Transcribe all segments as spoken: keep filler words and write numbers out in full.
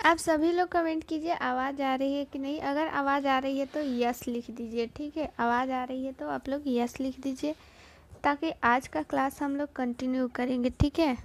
आप सभी लोग कमेंट कीजिए आवाज़ आ रही है कि नहीं। अगर आवाज़ आ रही है तो यस लिख दीजिए, ठीक है। आवाज़ आ रही है तो आप लोग यस लिख दीजिए ताकि आज का क्लास हम लोग कंटिन्यू करेंगे, ठीक है।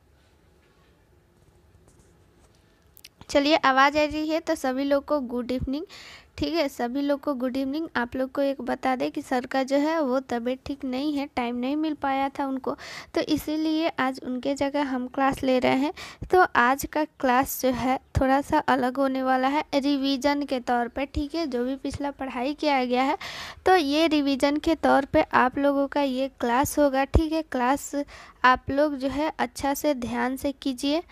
चलिए, आवाज़ आ रही है तो सभी लोग को गुड इवनिंग, ठीक है। सभी लोग को गुड इवनिंग। आप लोग को एक बता दें कि सर का जो है वो तबीयत ठीक नहीं है, टाइम नहीं मिल पाया था उनको, तो इसीलिए आज उनके जगह हम क्लास ले रहे हैं। तो आज का क्लास जो है थोड़ा सा अलग होने वाला है रिवीजन के तौर पे, ठीक है। जो भी पिछला पढ़ाई किया गया है तो ये रिवीजन के तौर पे आप लोगों का ये क्लास होगा, ठीक है। क्लास आप लोग जो है अच्छा से ध्यान से कीजिए,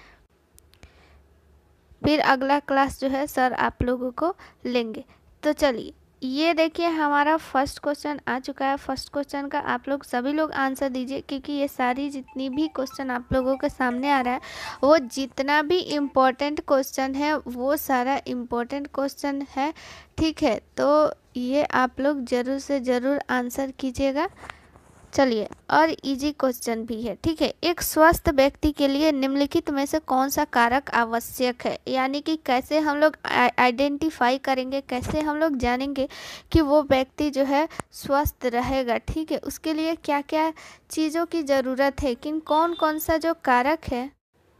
फिर अगला क्लास जो है सर आप लोगों को लेंगे। तो चलिए, ये देखिए हमारा फर्स्ट क्वेश्चन आ चुका है। फर्स्ट क्वेश्चन का आप लोग सभी लोग आंसर दीजिए, क्योंकि ये सारी जितनी भी क्वेश्चन आप लोगों के सामने आ रहा है वो जितना भी इम्पोर्टेंट क्वेश्चन है वो सारा इम्पोर्टेंट क्वेश्चन है, ठीक है। तो ये आप लोग ज़रूर से ज़रूर आंसर कीजिएगा। चलिए, और इजी क्वेश्चन भी है, ठीक है। एक स्वस्थ व्यक्ति के लिए निम्नलिखित में से कौन सा कारक आवश्यक है, यानी कि कैसे हम लोग आइडेंटिफाई करेंगे, कैसे हम लोग जानेंगे कि वो व्यक्ति जो है स्वस्थ रहेगा, ठीक है। उसके लिए क्या क्या चीज़ों की ज़रूरत है, किन कौन कौन सा जो कारक है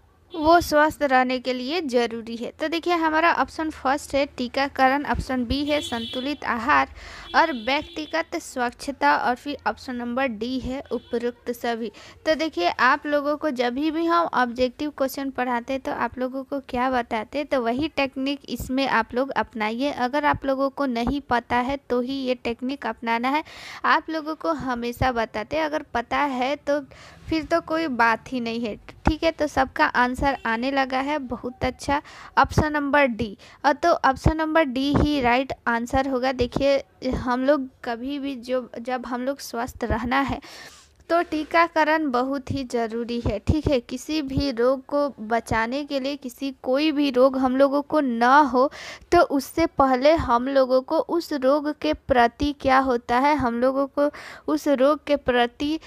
वो स्वस्थ रहने के लिए ज़रूरी है। तो देखिए हमारा ऑप्शन फर्स्ट है टीकाकरण, ऑप्शन बी है संतुलित आहार और व्यक्तिगत स्वच्छता, और फिर ऑप्शन नंबर डी है उपरोक्त सभी। तो देखिए आप लोगों को जब भी हम ऑब्जेक्टिव क्वेश्चन पढ़ाते तो आप लोगों को क्या बताते, तो वही टेक्निक इसमें आप लोग अपनाइए। अगर आप लोगों को नहीं पता है तो ही ये टेक्निक अपनाना है। आप लोगों को हमेशा बताते, अगर पता है तो फिर तो कोई बात ही नहीं है, ठीक है। तो सबका आंसर आने लगा है, बहुत अच्छा। ऑप्शन नंबर डी, और तो ऑप्शन नंबर डी ही राइट आंसर होगा। देखिए हम लोग कभी भी जो जब हम लोग स्वस्थ रहना है तो टीकाकरण बहुत ही ज़रूरी है, ठीक है। किसी भी रोग को बचाने के लिए, किसी कोई भी रोग हम लोगों को ना हो तो उससे पहले हम लोगों को उस रोग के प्रति क्या होता है, हम लोगों को उस रोग के प्रति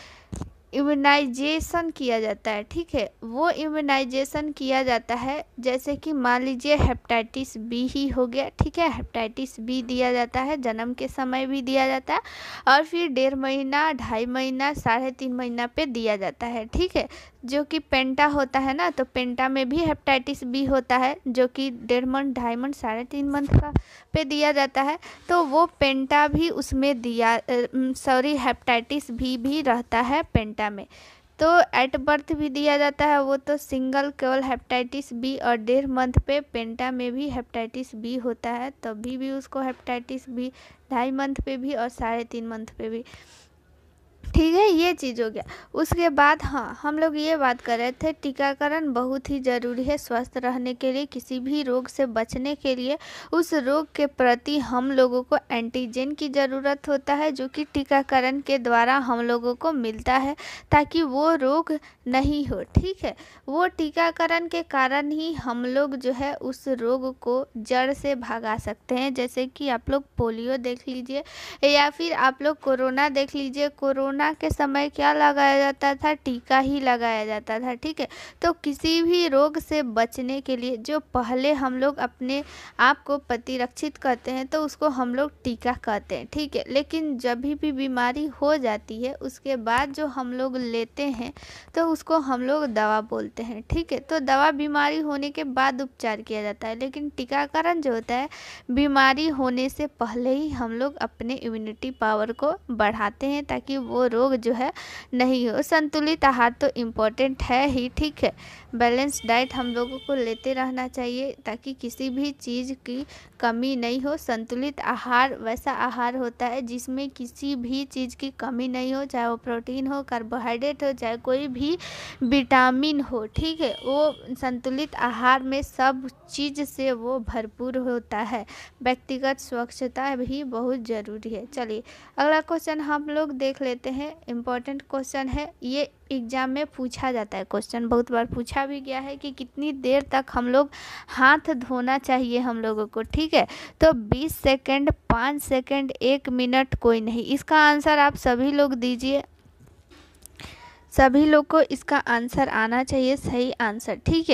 इम्यूनाइजेशन किया जाता है, ठीक है। वो इम्यूनाइजेशन किया जाता है, जैसे कि मान लीजिए हेपेटाइटिस बी ही हो गया, ठीक है। हेपेटाइटिस बी दिया जाता है, जन्म के समय भी दिया जाता है, और फिर डेढ़ महीना, ढाई महीना, साढ़े तीन महीना पे दिया जाता है, ठीक है। जो कि पेंटा होता है ना, तो पेंटा में भी हेपेटाइटिस बी होता है, जो कि डेढ़ मंथ, ढाई मंथ, साढ़े तीन मंथ का पे दिया जाता है। तो वो पेंटा भी उसमें दिया, सॉरी हेपेटाइटिस बी भी रहता है पेंटा में। तो एट बर्थ भी दिया जाता है, वो तो सिंगल केवल हेपेटाइटिस बी, और डेढ़ मंथ पे पेंटा में भी हेपेटाइटिस बी होता है, तभी भी उसको हेपेटाइटिस बी, ढाई मंथ पे भी और साढ़े तीन मंथ पे भी, ठीक है। ये चीज़ हो गया। उसके बाद हाँ, हम लोग ये बात कर रहे थे टीकाकरण बहुत ही ज़रूरी है स्वस्थ रहने के लिए, किसी भी रोग से बचने के लिए उस रोग के प्रति हम लोगों को एंटीजन की ज़रूरत होता है, जो कि टीकाकरण के द्वारा हम लोगों को मिलता है ताकि वो रोग नहीं हो, ठीक है। वो टीकाकरण के कारण ही हम लोग जो है उस रोग को जड़ से भगा सकते हैं। जैसे कि आप लोग पोलियो देख लीजिए, या फिर आप लोग कोरोना देख लीजिए। कोरोना के समय क्या लगाया जाता था, टीका ही लगाया जाता था, ठीक है। तो किसी भी रोग से बचने के लिए जो पहले हम लोग अपने आप को प्रतिरक्षित करते हैं तो उसको हम लोग टीका कहते हैं, ठीक है। लेकिन जब भी बीमारी हो जाती है उसके बाद जो हम लोग लेते हैं तो उसको हम लोग दवा बोलते हैं, ठीक है। तो दवा बीमारी होने के बाद उपचार किया जाता है, लेकिन टीकाकरण जो होता है बीमारी होने से पहले ही हम लोग अपने इम्यूनिटी पावर को बढ़ाते हैं ताकि वो रोग जो है नहीं हो। संतुलित आहार तो इम्पोर्टेंट है ही, ठीक है। बैलेंस डाइट हम लोगों को लेते रहना चाहिए ताकि किसी भी चीज़ की कमी नहीं हो। संतुलित आहार वैसा आहार होता है जिसमें किसी भी चीज़ की कमी नहीं हो, चाहे वो प्रोटीन हो, कार्बोहाइड्रेट हो, चाहे कोई भी विटामिन हो, ठीक है। वो संतुलित आहार में सब चीज़ से वो भरपूर होता है। व्यक्तिगत स्वच्छता भी बहुत ज़रूरी है। चलिए अगला क्वेश्चन हम लोग देख लेते हैं। इम्पोर्टेंट क्वेश्चन है, ये एग्ज़ाम में पूछा जाता है, क्वेश्चन बहुत बार पूछा भी गया है कि कितनी देर तक हम लोग हाथ धोना चाहिए हम लोगों को, ठीक है। तो बीस सेकंड, पाँच सेकंड, एक मिनट, कोई नहीं। इसका आंसर आप सभी लोग दीजिए, सभी लोग को इसका आंसर आना चाहिए, सही आंसर, ठीक है।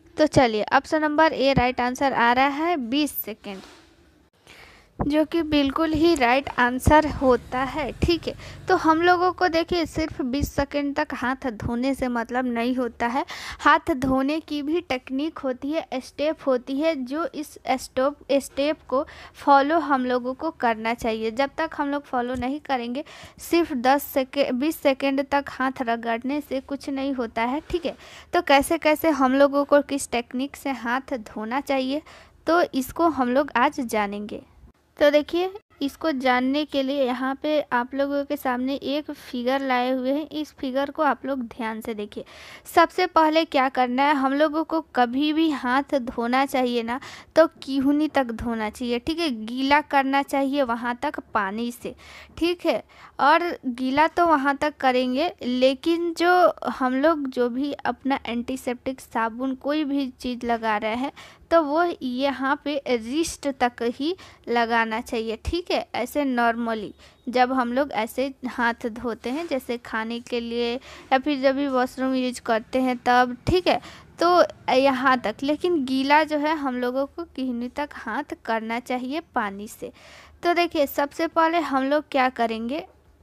तो चलिए option number A right answer आ रहा है बीस सेकेंड, जो कि बिल्कुल ही राइट आंसर होता है। ठीक है, तो हम लोगों को देखिए सिर्फ बीस सेकंड तक हाथ धोने से मतलब नहीं होता है। हाथ धोने की भी टेक्निक होती है, स्टेप होती है, जो इस स्टोप स्टेप को फॉलो हम लोगों को करना चाहिए। जब तक हम लोग फॉलो नहीं करेंगे, सिर्फ दस सेकेंड बीस सेकेंड तक हाथ रगड़ने से कुछ नहीं होता है। ठीक है, तो कैसे कैसे हम लोगों को किस टेक्निक से हाथ धोना चाहिए, तो इसको हम लोग आज जानेंगे। तो देखिए, इसको जानने के लिए यहाँ पे आप लोगों के सामने एक फिगर लाए हुए हैं। इस फिगर को आप लोग ध्यान से देखिए। सबसे पहले क्या करना है, हम लोगों को कभी भी हाथ धोना चाहिए ना, तो किहुनी तक धोना चाहिए। ठीक है, गीला करना चाहिए वहाँ तक पानी से। ठीक है, और गीला तो वहाँ तक करेंगे, लेकिन जो हम लोग जो भी अपना एंटीसेप्टिक साबुन कोई भी चीज़ लगा रहे हैं, तो वो यहाँ पे रिस्ट तक ही लगाना चाहिए। ठीक है, ऐसे नॉर्मली जब हम लोग ऐसे हाथ धोते हैं, जैसे खाने के लिए या फिर जब भी वॉशरूम यूज करते हैं तब। ठीक है, तो यहाँ तक, लेकिन गीला जो है हम लोगों को किहनी तक हाथ करना चाहिए पानी से। तो देखिए, सबसे पहले हम लोग क्या करेंगे,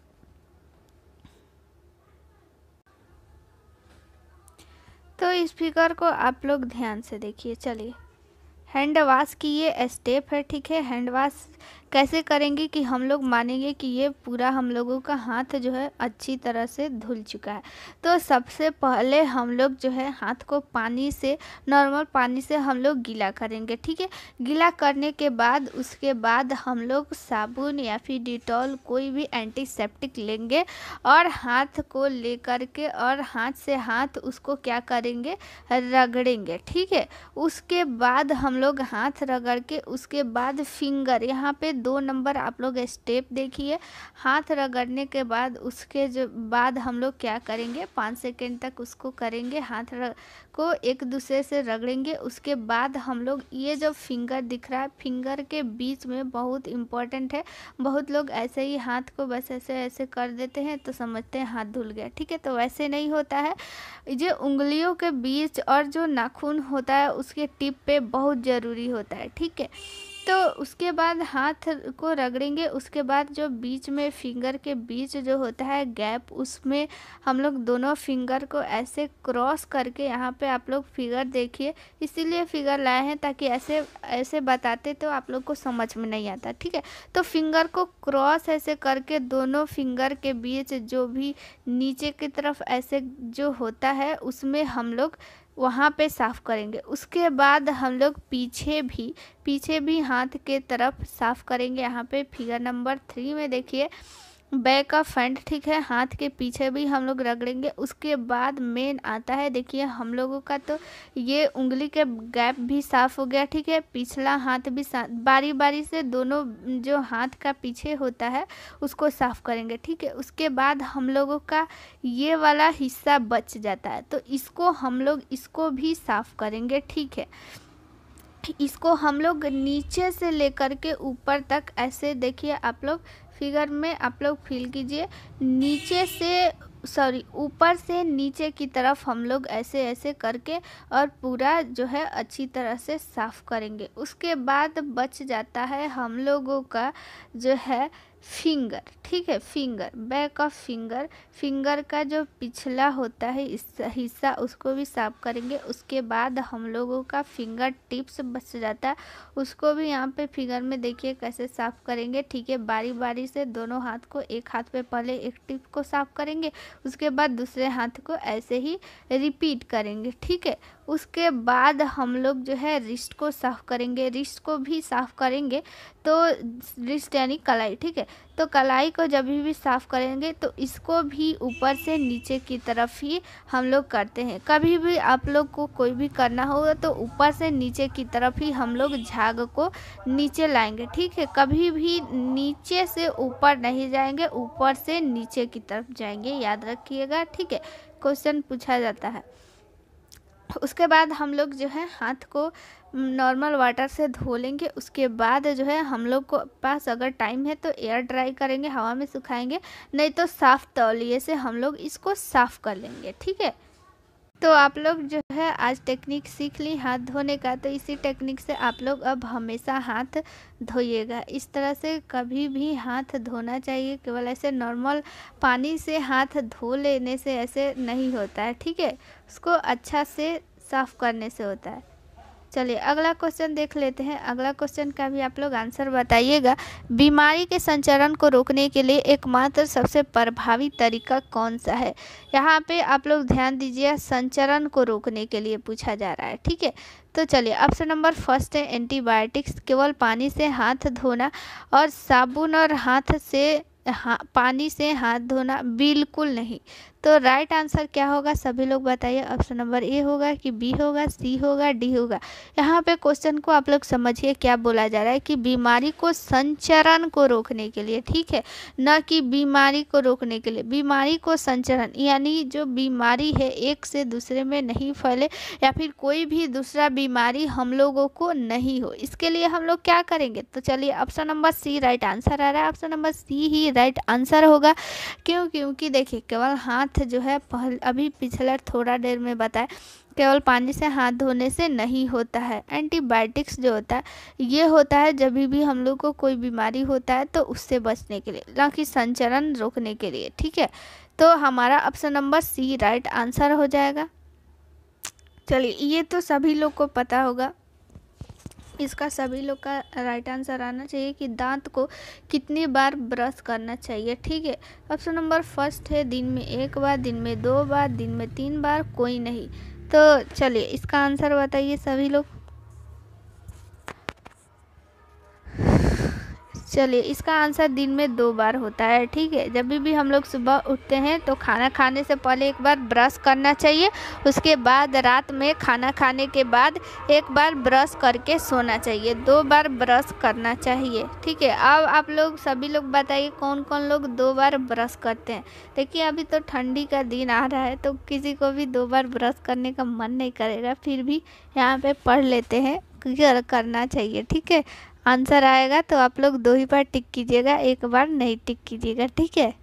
तो इस फिगर को आप लोग ध्यान से देखिए। चलिए, हैंड वॉश की ये स्टेप है। ठीक है, हैंड वॉश कैसे करेंगे कि हम लोग मानेंगे कि ये पूरा हम लोगों का हाथ जो है अच्छी तरह से धुल चुका है। तो सबसे पहले हम लोग जो है हाथ को पानी से, नॉर्मल पानी से हम लोग गीला करेंगे। ठीक है, गीला करने के बाद उसके बाद हम लोग साबुन या फिर डिटॉल कोई भी एंटीसेप्टिक लेंगे और हाथ को लेकर के और हाथ से हाथ उसको क्या करेंगे, रगड़ेंगे। ठीक है, उसके बाद हम लोग हाथ रगड़ के उसके बाद फिंगर, यहाँ पे दो नंबर आप लोग स्टेप देखिए। हाथ रगड़ने के बाद उसके जो बाद हम लोग क्या करेंगे, पाँच सेकेंड तक उसको करेंगे, हाथ को एक दूसरे से रगड़ेंगे। उसके बाद हम लोग ये जो फिंगर दिख रहा है, फिंगर के बीच में बहुत इम्पोर्टेंट है। बहुत लोग ऐसे ही हाथ को बस ऐसे ऐसे कर देते हैं तो समझते हैं हाथ धुल गया। ठीक है, तो वैसे नहीं होता है। जो उंगलियों के बीच और जो नाखून होता है उसके टिप पे बहुत ज़रूरी होता है। ठीक है, तो उसके बाद हाथ को रगड़ेंगे। उसके बाद जो बीच में फिंगर के बीच जो होता है गैप, उसमें हम लोग दोनों फिंगर को ऐसे क्रॉस करके, यहाँ पे आप लोग फिगर देखिए, इसीलिए फिगर लाए हैं ताकि ऐसे ऐसे बताते तो आप लोग को समझ में नहीं आता। ठीक है, तो फिंगर को क्रॉस ऐसे करके दोनों फिंगर के बीच जो भी नीचे की तरफ ऐसे जो होता है उसमें हम लोग वहाँ पे साफ़ करेंगे। उसके बाद हम लोग पीछे भी पीछे भी हाथ के तरफ साफ़ करेंगे। यहाँ पे फिगर नंबर थ्री में देखिए, बैक का फ्रंट। ठीक है, हाथ के पीछे भी हम लोग रगड़ेंगे। उसके बाद मेन आता है, देखिए हम लोगों का तो ये उंगली के गैप भी साफ़ हो गया। ठीक है, पिछला हाथ भी बारी बारी से दोनों जो हाथ का पीछे होता है उसको साफ़ करेंगे। ठीक है, उसके बाद हम लोगों का ये वाला हिस्सा बच जाता है, तो इसको हम लोग इसको भी साफ़ करेंगे। ठीक है, इसको हम लोग नीचे से लेकर के ऊपर तक ऐसे, देखिए आप लोग फिगर में आप लोग फील कीजिए, नीचे से सॉरी ऊपर से नीचे की तरफ हम लोग ऐसे ऐसे करके और पूरा जो है अच्छी तरह से साफ़ करेंगे। उसके बाद बच जाता है हम लोगों का जो है फिंगर। ठीक है, finger, back of finger, finger का जो पिछला होता है इस हिस्सा उसको भी साफ करेंगे। उसके बाद हम लोगों का फिंगर टिप्स बच जाता है, उसको भी यहाँ पे फिगर में देखिए कैसे साफ करेंगे। ठीक है, बारी बारी से दोनों हाथ को, एक हाथ पे पहले एक टिप को साफ करेंगे, उसके बाद दूसरे हाथ को ऐसे ही रिपीट करेंगे। ठीक है, उसके बाद हम लोग जो है रिस्ट को साफ़ करेंगे, रिस्ट को भी साफ़ करेंगे, तो रिस्ट यानी कलाई। ठीक है, तो कलाई को जब भी साफ़ करेंगे तो इसको भी ऊपर से नीचे की तरफ ही हम लोग करते हैं। कभी भी आप लोग को कोई भी करना होगा तो ऊपर से नीचे की तरफ ही हम लोग झाग को नीचे लाएंगे। ठीक है, कभी भी नीचे से ऊपर नहीं जाएंगे, ऊपर से नीचे की तरफ जाएंगे, याद रखिएगा। ठीक है, क्वेश्चन पूछा जाता है। उसके बाद हम लोग जो है हाथ को नॉर्मल वाटर से धो लेंगे। उसके बाद जो है हम लोग को पास अगर टाइम है तो एयर ड्राई करेंगे, हवा में सुखाएंगे, नहीं तो साफ़ तौलिए से हम लोग इसको साफ़ कर लेंगे। ठीक है, तो आप लोग जो है आज टेक्निक सीख ली हाथ धोने का, तो इसी टेक्निक से आप लोग अब हमेशा हाथ धोइएगा। इस तरह से कभी भी हाथ धोना चाहिए, केवल ऐसे नॉर्मल पानी से हाथ धो लेने से ऐसे नहीं होता है, ठीक है। उसको अच्छा से साफ़ करने से होता है। चलिए अगला क्वेश्चन देख लेते हैं। अगला क्वेश्चन का भी आप लोग आंसर बताइएगा। बीमारी के संचरण को रोकने के लिए एकमात्र सबसे प्रभावी तरीका कौन सा है? यहाँ पे आप लोग ध्यान दीजिए, संचरण को रोकने के लिए पूछा जा रहा है, ठीक है। तो चलिए ऑप्शन नंबर फर्स्ट है एंटीबायोटिक्स, केवल पानी से हाथ धोना और साबुन और हाथ से हाँ पानी से हाथ धोना बिल्कुल नहीं। तो राइट आंसर क्या होगा सभी लोग बताइए। ऑप्शन नंबर ए होगा कि बी होगा, सी होगा, डी होगा? यहाँ पे क्वेश्चन को आप लोग समझिए, क्या बोला जा रहा है कि बीमारी को संचरण को रोकने के लिए, ठीक है, न कि बीमारी को रोकने के लिए। बीमारी को संचरण यानी जो बीमारी है एक से दूसरे में नहीं फैले या फिर कोई भी दूसरा बीमारी हम लोगों को नहीं हो, इसके लिए हम लोग क्या करेंगे? तो चलिए option number C right answer आ रहा है। ऑप्शन नंबर सी ही राइट आंसर होगा। क्यों? क्योंकि देखिए केवल हाथ जो है पहले अभी पिछला थोड़ा देर में बताया, केवल पानी से हाथ धोने से नहीं होता है। एंटीबायोटिक्स जो होता है ये होता है जब भी हम लोग को कोई बीमारी होता है तो उससे बचने के लिए, ना कि संचरण रोकने के लिए, ठीक है। तो हमारा option number C right answer हो जाएगा। चलिए ये तो सभी लोग को पता होगा, इसका सभी लोग का राइट आंसर आना चाहिए कि दांत को कितनी बार ब्रश करना चाहिए, ठीक है। ऑप्शन नंबर फर्स्ट है दिन में एक बार, दिन में दो बार, दिन में तीन बार, कोई नहीं। तो चलिए इसका आंसर बताइए सभी लोग। चलिए इसका आंसर दिन में दो बार होता है, ठीक है। जब भी, भी हम लोग सुबह उठते हैं तो खाना खाने से पहले एक बार ब्रश करना चाहिए, उसके बाद रात में खाना खाने के बाद एक बार ब्रश करके सोना चाहिए, दो बार ब्रश करना चाहिए, ठीक है। अब आप लोग सभी लोग बताइए कौन कौन लोग दो बार ब्रश करते हैं। देखिए अभी तो ठंडी का दिन आ रहा है तो किसी को भी दो बार ब्रश करने का मन नहीं करेगा, फिर भी यहाँ पे पढ़ लेते हैं कि करना चाहिए, ठीक है। आंसर आएगा तो आप लोग दो ही बार टिक कीजिएगा, एक बार नहीं टिक कीजिएगा, ठीक है।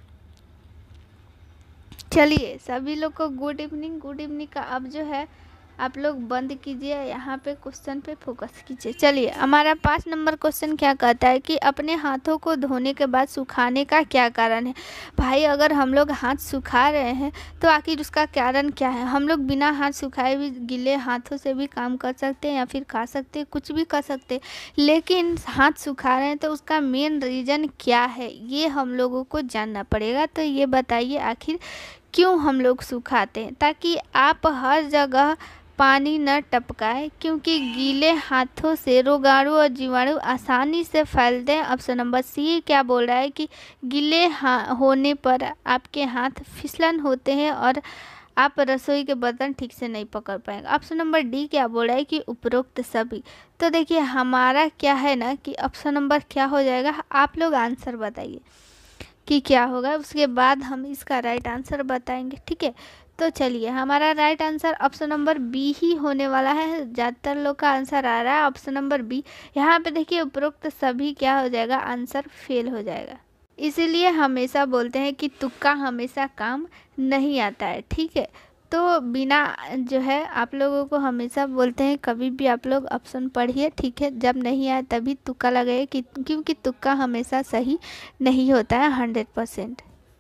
चलिए सभी लोग को गुड इवनिंग। गुड इवनिंग का अब जो है आप लोग बंद कीजिए, यहाँ पे क्वेश्चन पे फोकस कीजिए। चलिए हमारा पाँच नंबर क्वेश्चन क्या कहता है कि अपने हाथों को धोने के बाद सुखाने का क्या कारण है? भाई अगर हम लोग हाथ सुखा रहे हैं तो आखिर उसका कारण क्या है? हम लोग बिना हाथ सुखाए भी गीले हाथों से भी काम कर सकते हैं या फिर खा सकते हैं, कुछ भी कर सकते हैं, लेकिन हाथ सुखा रहे हैं तो उसका मेन रीज़न क्या है ये हम लोगों को जानना पड़ेगा। तो ये बताइए आखिर क्यों हम लोग सुखाते हैं? ताकि आप हर जगह पानी न टपकाए, क्योंकि गीले हाथों से रोगाणु और जीवाणु आसानी से फैलते हैं। ऑप्शन नंबर सी क्या बोल रहा है कि गीले होने पर आपके हाथ फिसलन होते हैं और आप रसोई के बर्तन ठीक से नहीं पकड़ पाएंगे। ऑप्शन नंबर डी क्या बोल रहा है कि उपरोक्त सभी। तो देखिए हमारा क्या है ना कि ऑप्शन नंबर क्या हो जाएगा, आप लोग आंसर बताइए कि क्या होगा, उसके बाद हम इसका राइट आंसर बताएंगे, ठीक है। तो चलिए हमारा right answer option number B ही होने वाला है। ज़्यादातर लोग का आंसर आ रहा है ऑप्शन नंबर बी। यहाँ पे देखिए उपरोक्त सभी क्या हो जाएगा, आंसर फेल हो जाएगा। इसीलिए हमेशा बोलते हैं कि तुक्का हमेशा काम नहीं आता है, ठीक है। तो बिना जो है आप लोगों को हमेशा बोलते हैं कभी भी आप लोग ऑप्शन पढ़िए, ठीक है। जब नहीं आए तभी तुक्का लगाइए कि क्योंकि तुक्का हमेशा सही नहीं होता है हंड्रेड परसेंट।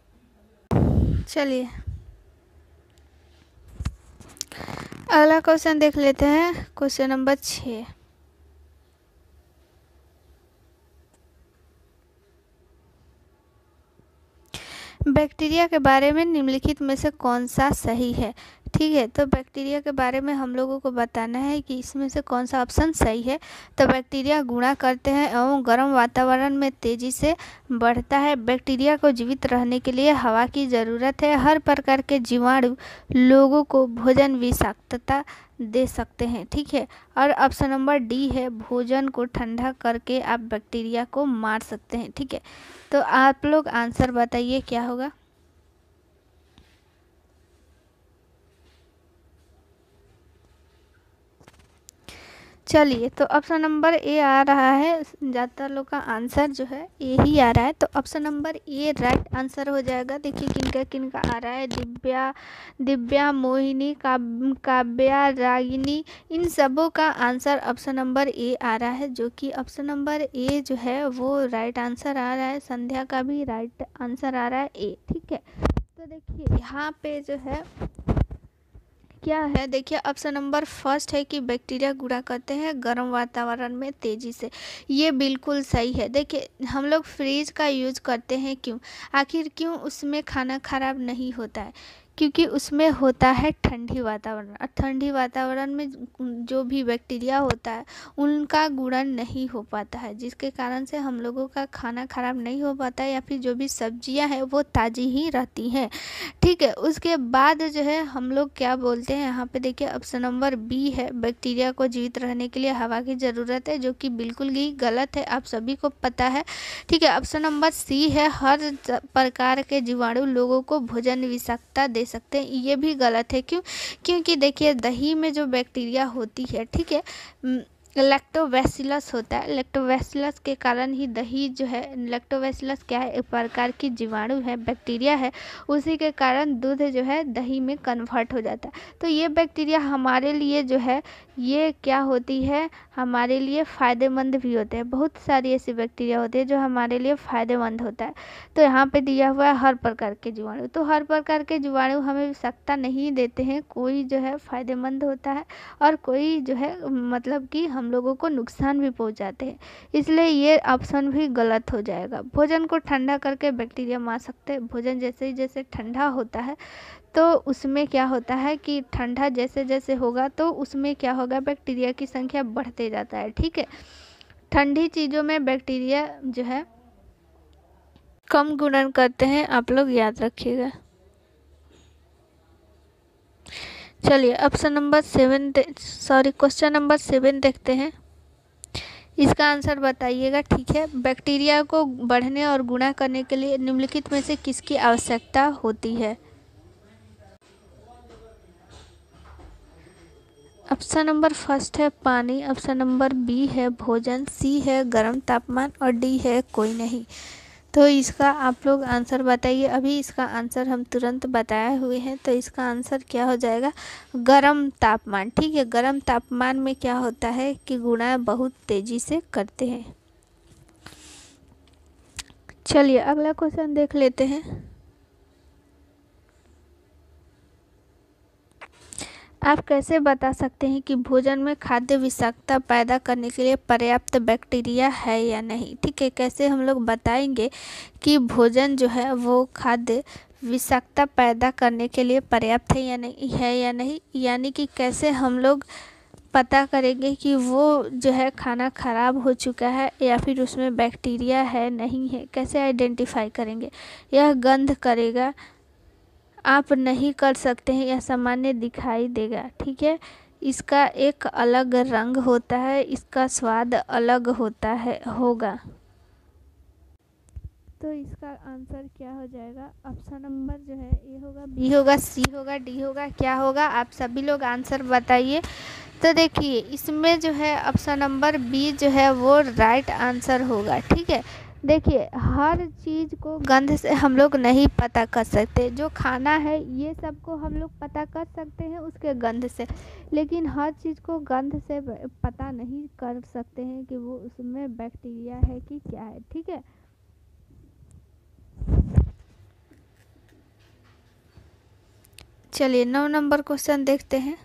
चलिए अगला क्वेश्चन देख लेते हैं, क्वेश्चन नंबर छः। बैक्टीरिया के बारे में निम्नलिखित में से कौन सा सही है? ठीक है, तो बैक्टीरिया के बारे में हम लोगों को बताना है कि इसमें से कौन सा ऑप्शन सही है। तो बैक्टीरिया गुणा करते हैं एवं गर्म वातावरण में तेज़ी से बढ़ता है। बैक्टीरिया को जीवित रहने के लिए हवा की ज़रूरत है। हर प्रकार के जीवाणु लोगों को भोजन विषाक्तता दे सकते हैं, ठीक है। और ऑप्शन नंबर डी है, भोजन को ठंडा करके आप बैक्टीरिया को मार सकते हैं, ठीक है। तो आप लोग आंसर बताइए क्या होगा। चलिए, तो ऑप्शन नंबर ए आ रहा है, ज़्यादातर लोग का आंसर जो है ए ही आ रहा है। तो option number A right answer हो जाएगा। देखिए किनका किनका आ रहा है, दिव्या दिव्या मोहिनी, काब काव्या, रागिनी, इन सबों का आंसर ऑप्शन नंबर ए आ रहा है, जो कि ऑप्शन नंबर ए जो है वो राइट आंसर आ रहा है। संध्या का भी राइट आंसर आ रहा है ए। ठीक है, तो देखिए यहाँ पे जो है क्या है, देखिए ऑप्शन नंबर फर्स्ट है कि बैक्टीरिया गुड़ा करते हैं गर्म वातावरण में तेज़ी से। ये बिल्कुल सही है। देखिए हम लोग फ्रिज का यूज़ करते हैं, क्यों, आखिर क्यों उसमें खाना खराब नहीं होता है, क्योंकि उसमें होता है ठंडी वातावरण, और ठंडी वातावरण में जो भी बैक्टीरिया होता है उनका गुणन नहीं हो पाता है, जिसके कारण से हम लोगों का खाना खराब नहीं हो पाता है, या फिर जो भी सब्जियां हैं वो ताज़ी ही रहती हैं। ठीक है, उसके बाद जो है हम लोग क्या बोलते हैं, यहाँ पे देखिए ऑप्शन नंबर बी है, बैक्टीरिया को जीवित रहने के लिए हवा की ज़रूरत है, जो कि बिल्कुल ही गलत है, आप सभी को पता है। ठीक है, ऑप्शन नंबर सी है, हर प्रकार के जीवाणु लोगों को भोजन विषाक्तता दे सकते हैं। ये भी गलत है। क्यों, क्योंकि देखिए दही में जो बैक्टीरिया होती है, ठीक है, लैक्टोबैसिलस होता है, लैक्टोबैसिलस के कारण ही दही जो है, लैक्टोबैसिलस क्या है, एक प्रकार की जीवाणु है, बैक्टीरिया है, उसी के कारण दूध जो है दही में कन्वर्ट हो जाता है। तो ये बैक्टीरिया हमारे लिए जो है ये क्या होती है, हमारे लिए फ़ायदेमंद भी होते हैं। बहुत सारी ऐसी बैक्टीरिया होती है जो हमारे लिए फ़ायदेमंद होता है। तो यहाँ पे दिया हुआ है हर प्रकार के जीवाणु, तो हर प्रकार के जीवाणु हमें विषाक्तता नहीं देते हैं, कोई जो है फ़ायदेमंद होता है और कोई जो है मतलब कि हम लोगों को नुकसान भी पहुंचाते हैं। इसलिए ये ऑप्शन भी गलत हो जाएगा। भोजन को ठंडा करके बैक्टीरिया मार सकते हैं। भोजन जैसे ही जैसे ठंडा होता है तो उसमें क्या होता है कि ठंडा जैसे जैसे होगा तो उसमें क्या होगा, बैक्टीरिया की संख्या बढ़ते जाता है। ठीक है, ठंडी चीज़ों में बैक्टीरिया जो है कम गुणन करते हैं, आप लोग याद रखिएगा। चलिए option number seven sorry question number seven देखते हैं, इसका आंसर बताइएगा। ठीक है, बैक्टीरिया को बढ़ने और गुणा करने के लिए निम्नलिखित में से किसकी आवश्यकता होती है। ऑप्शन नंबर फर्स्ट है पानी, ऑप्शन नंबर बी है भोजन, सी है गर्म तापमान और डी है कोई नहीं। तो इसका आप लोग आंसर बताइए। अभी इसका आंसर हम तुरंत बताए हुए हैं, तो इसका आंसर क्या हो जाएगा, गर्म तापमान। ठीक है, गर्म तापमान में क्या होता है कि गुणा बहुत तेज़ी से करते हैं। चलिए अगला क्वेश्चन देख लेते हैं। आप कैसे बता सकते हैं कि भोजन में खाद्य विषाक्तता पैदा करने के लिए पर्याप्त बैक्टीरिया है या नहीं। ठीक है, कैसे हम लोग बताएंगे कि भोजन जो है वो खाद्य विषाक्तता पैदा करने के लिए पर्याप्त है या नहीं है या नहीं, यानी कि कैसे हम लोग पता करेंगे कि वो जो है खाना ख़राब हो चुका है या फिर उसमें बैक्टीरिया है नहीं है, कैसे आइडेंटिफाई करेंगे। यह गंध करेगा, आप नहीं कर सकते हैं, यह सामान्य दिखाई देगा। ठीक है, इसका एक अलग रंग होता है, इसका स्वाद अलग होता है होगा। तो इसका आंसर क्या हो जाएगा, ऑप्शन नंबर जो है ए होगा, बी होगा, सी होगा, डी होगा, क्या होगा, आप सभी लोग आंसर बताइए। तो देखिए इसमें जो है ऑप्शन नंबर बी जो है वो राइट आंसर होगा। ठीक है, देखिए हर चीज़ को गंध से हम लोग नहीं पता कर सकते। जो खाना है ये सब को हम लोग पता कर सकते हैं उसके गंध से, लेकिन हर चीज़ को गंध से पता नहीं कर सकते हैं कि वो उसमें बैक्टीरिया है कि क्या है। ठीक है, चलिए नौ नंबर क्वेश्चन देखते हैं।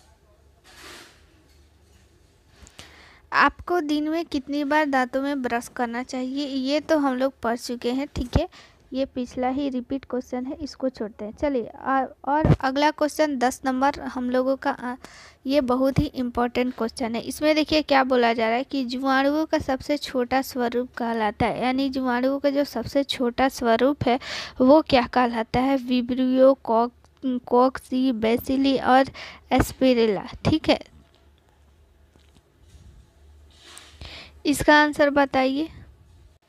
आपको दिन में कितनी बार दांतों में ब्रश करना चाहिए, ये तो हम लोग पढ़ चुके हैं। ठीक है, ये पिछला ही रिपीट क्वेश्चन है, इसको छोड़ते हैं। चलिए और अगला क्वेश्चन दस नंबर हम लोगों का, ये बहुत ही इम्पोर्टेंट क्वेश्चन है। इसमें देखिए क्या बोला जा रहा है कि जीवाणुओं का सबसे छोटा स्वरूप कहलाता है, यानी जीवाणुओं का जो सबसे छोटा स्वरूप है वो क्या कहलाता है, विब्रियो, कॉक कॉक्सी, बेसिली और एस्पिरिला। ठीक है, इसका आंसर बताइए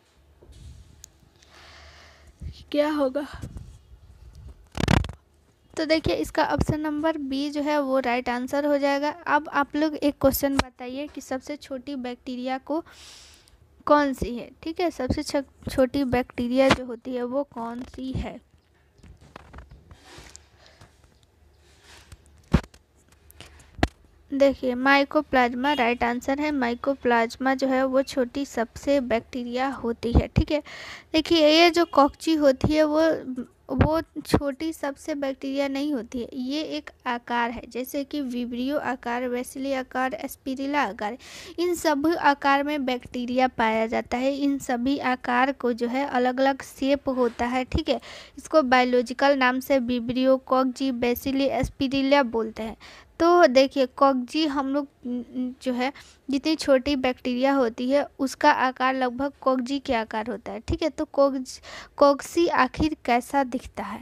क्या होगा। तो देखिए इसका ऑप्शन नंबर बी जो है वो राइट आंसर हो जाएगा। अब आप लोग एक क्वेश्चन बताइए कि सबसे छोटी बैक्टीरिया को कौन सी है। ठीक है, सबसे छोटी बैक्टीरिया जो होती है वो कौन सी है। देखिए माइकोप्लाज्मा राइट आंसर है। माइकोप्लाज्मा जो है वो छोटी सबसे बैक्टीरिया होती है। ठीक है, देखिए ये जो कॉकची होती है वो वो छोटी सबसे बैक्टीरिया नहीं होती है, ये एक आकार है, जैसे कि विब्रियो आकार, वेसिली आकार, एस्पिरिला आकार, इन सभी आकार में बैक्टीरिया पाया जाता है। इन सभी आकार को जो है अलग अलग शेप होता है। ठीक है, इसको बायोलॉजिकल नाम से विब्रियो, कॉकजी, बेसिली, एस्पिरिला बोलते हैं। तो देखिए कॉकजी हम लोग जो है जितनी छोटी बैक्टीरिया होती है उसका आकार लगभग कॉकजी के आकार होता है। ठीक है, तो कॉकजी कॉकसी आखिर कैसा दिखता है।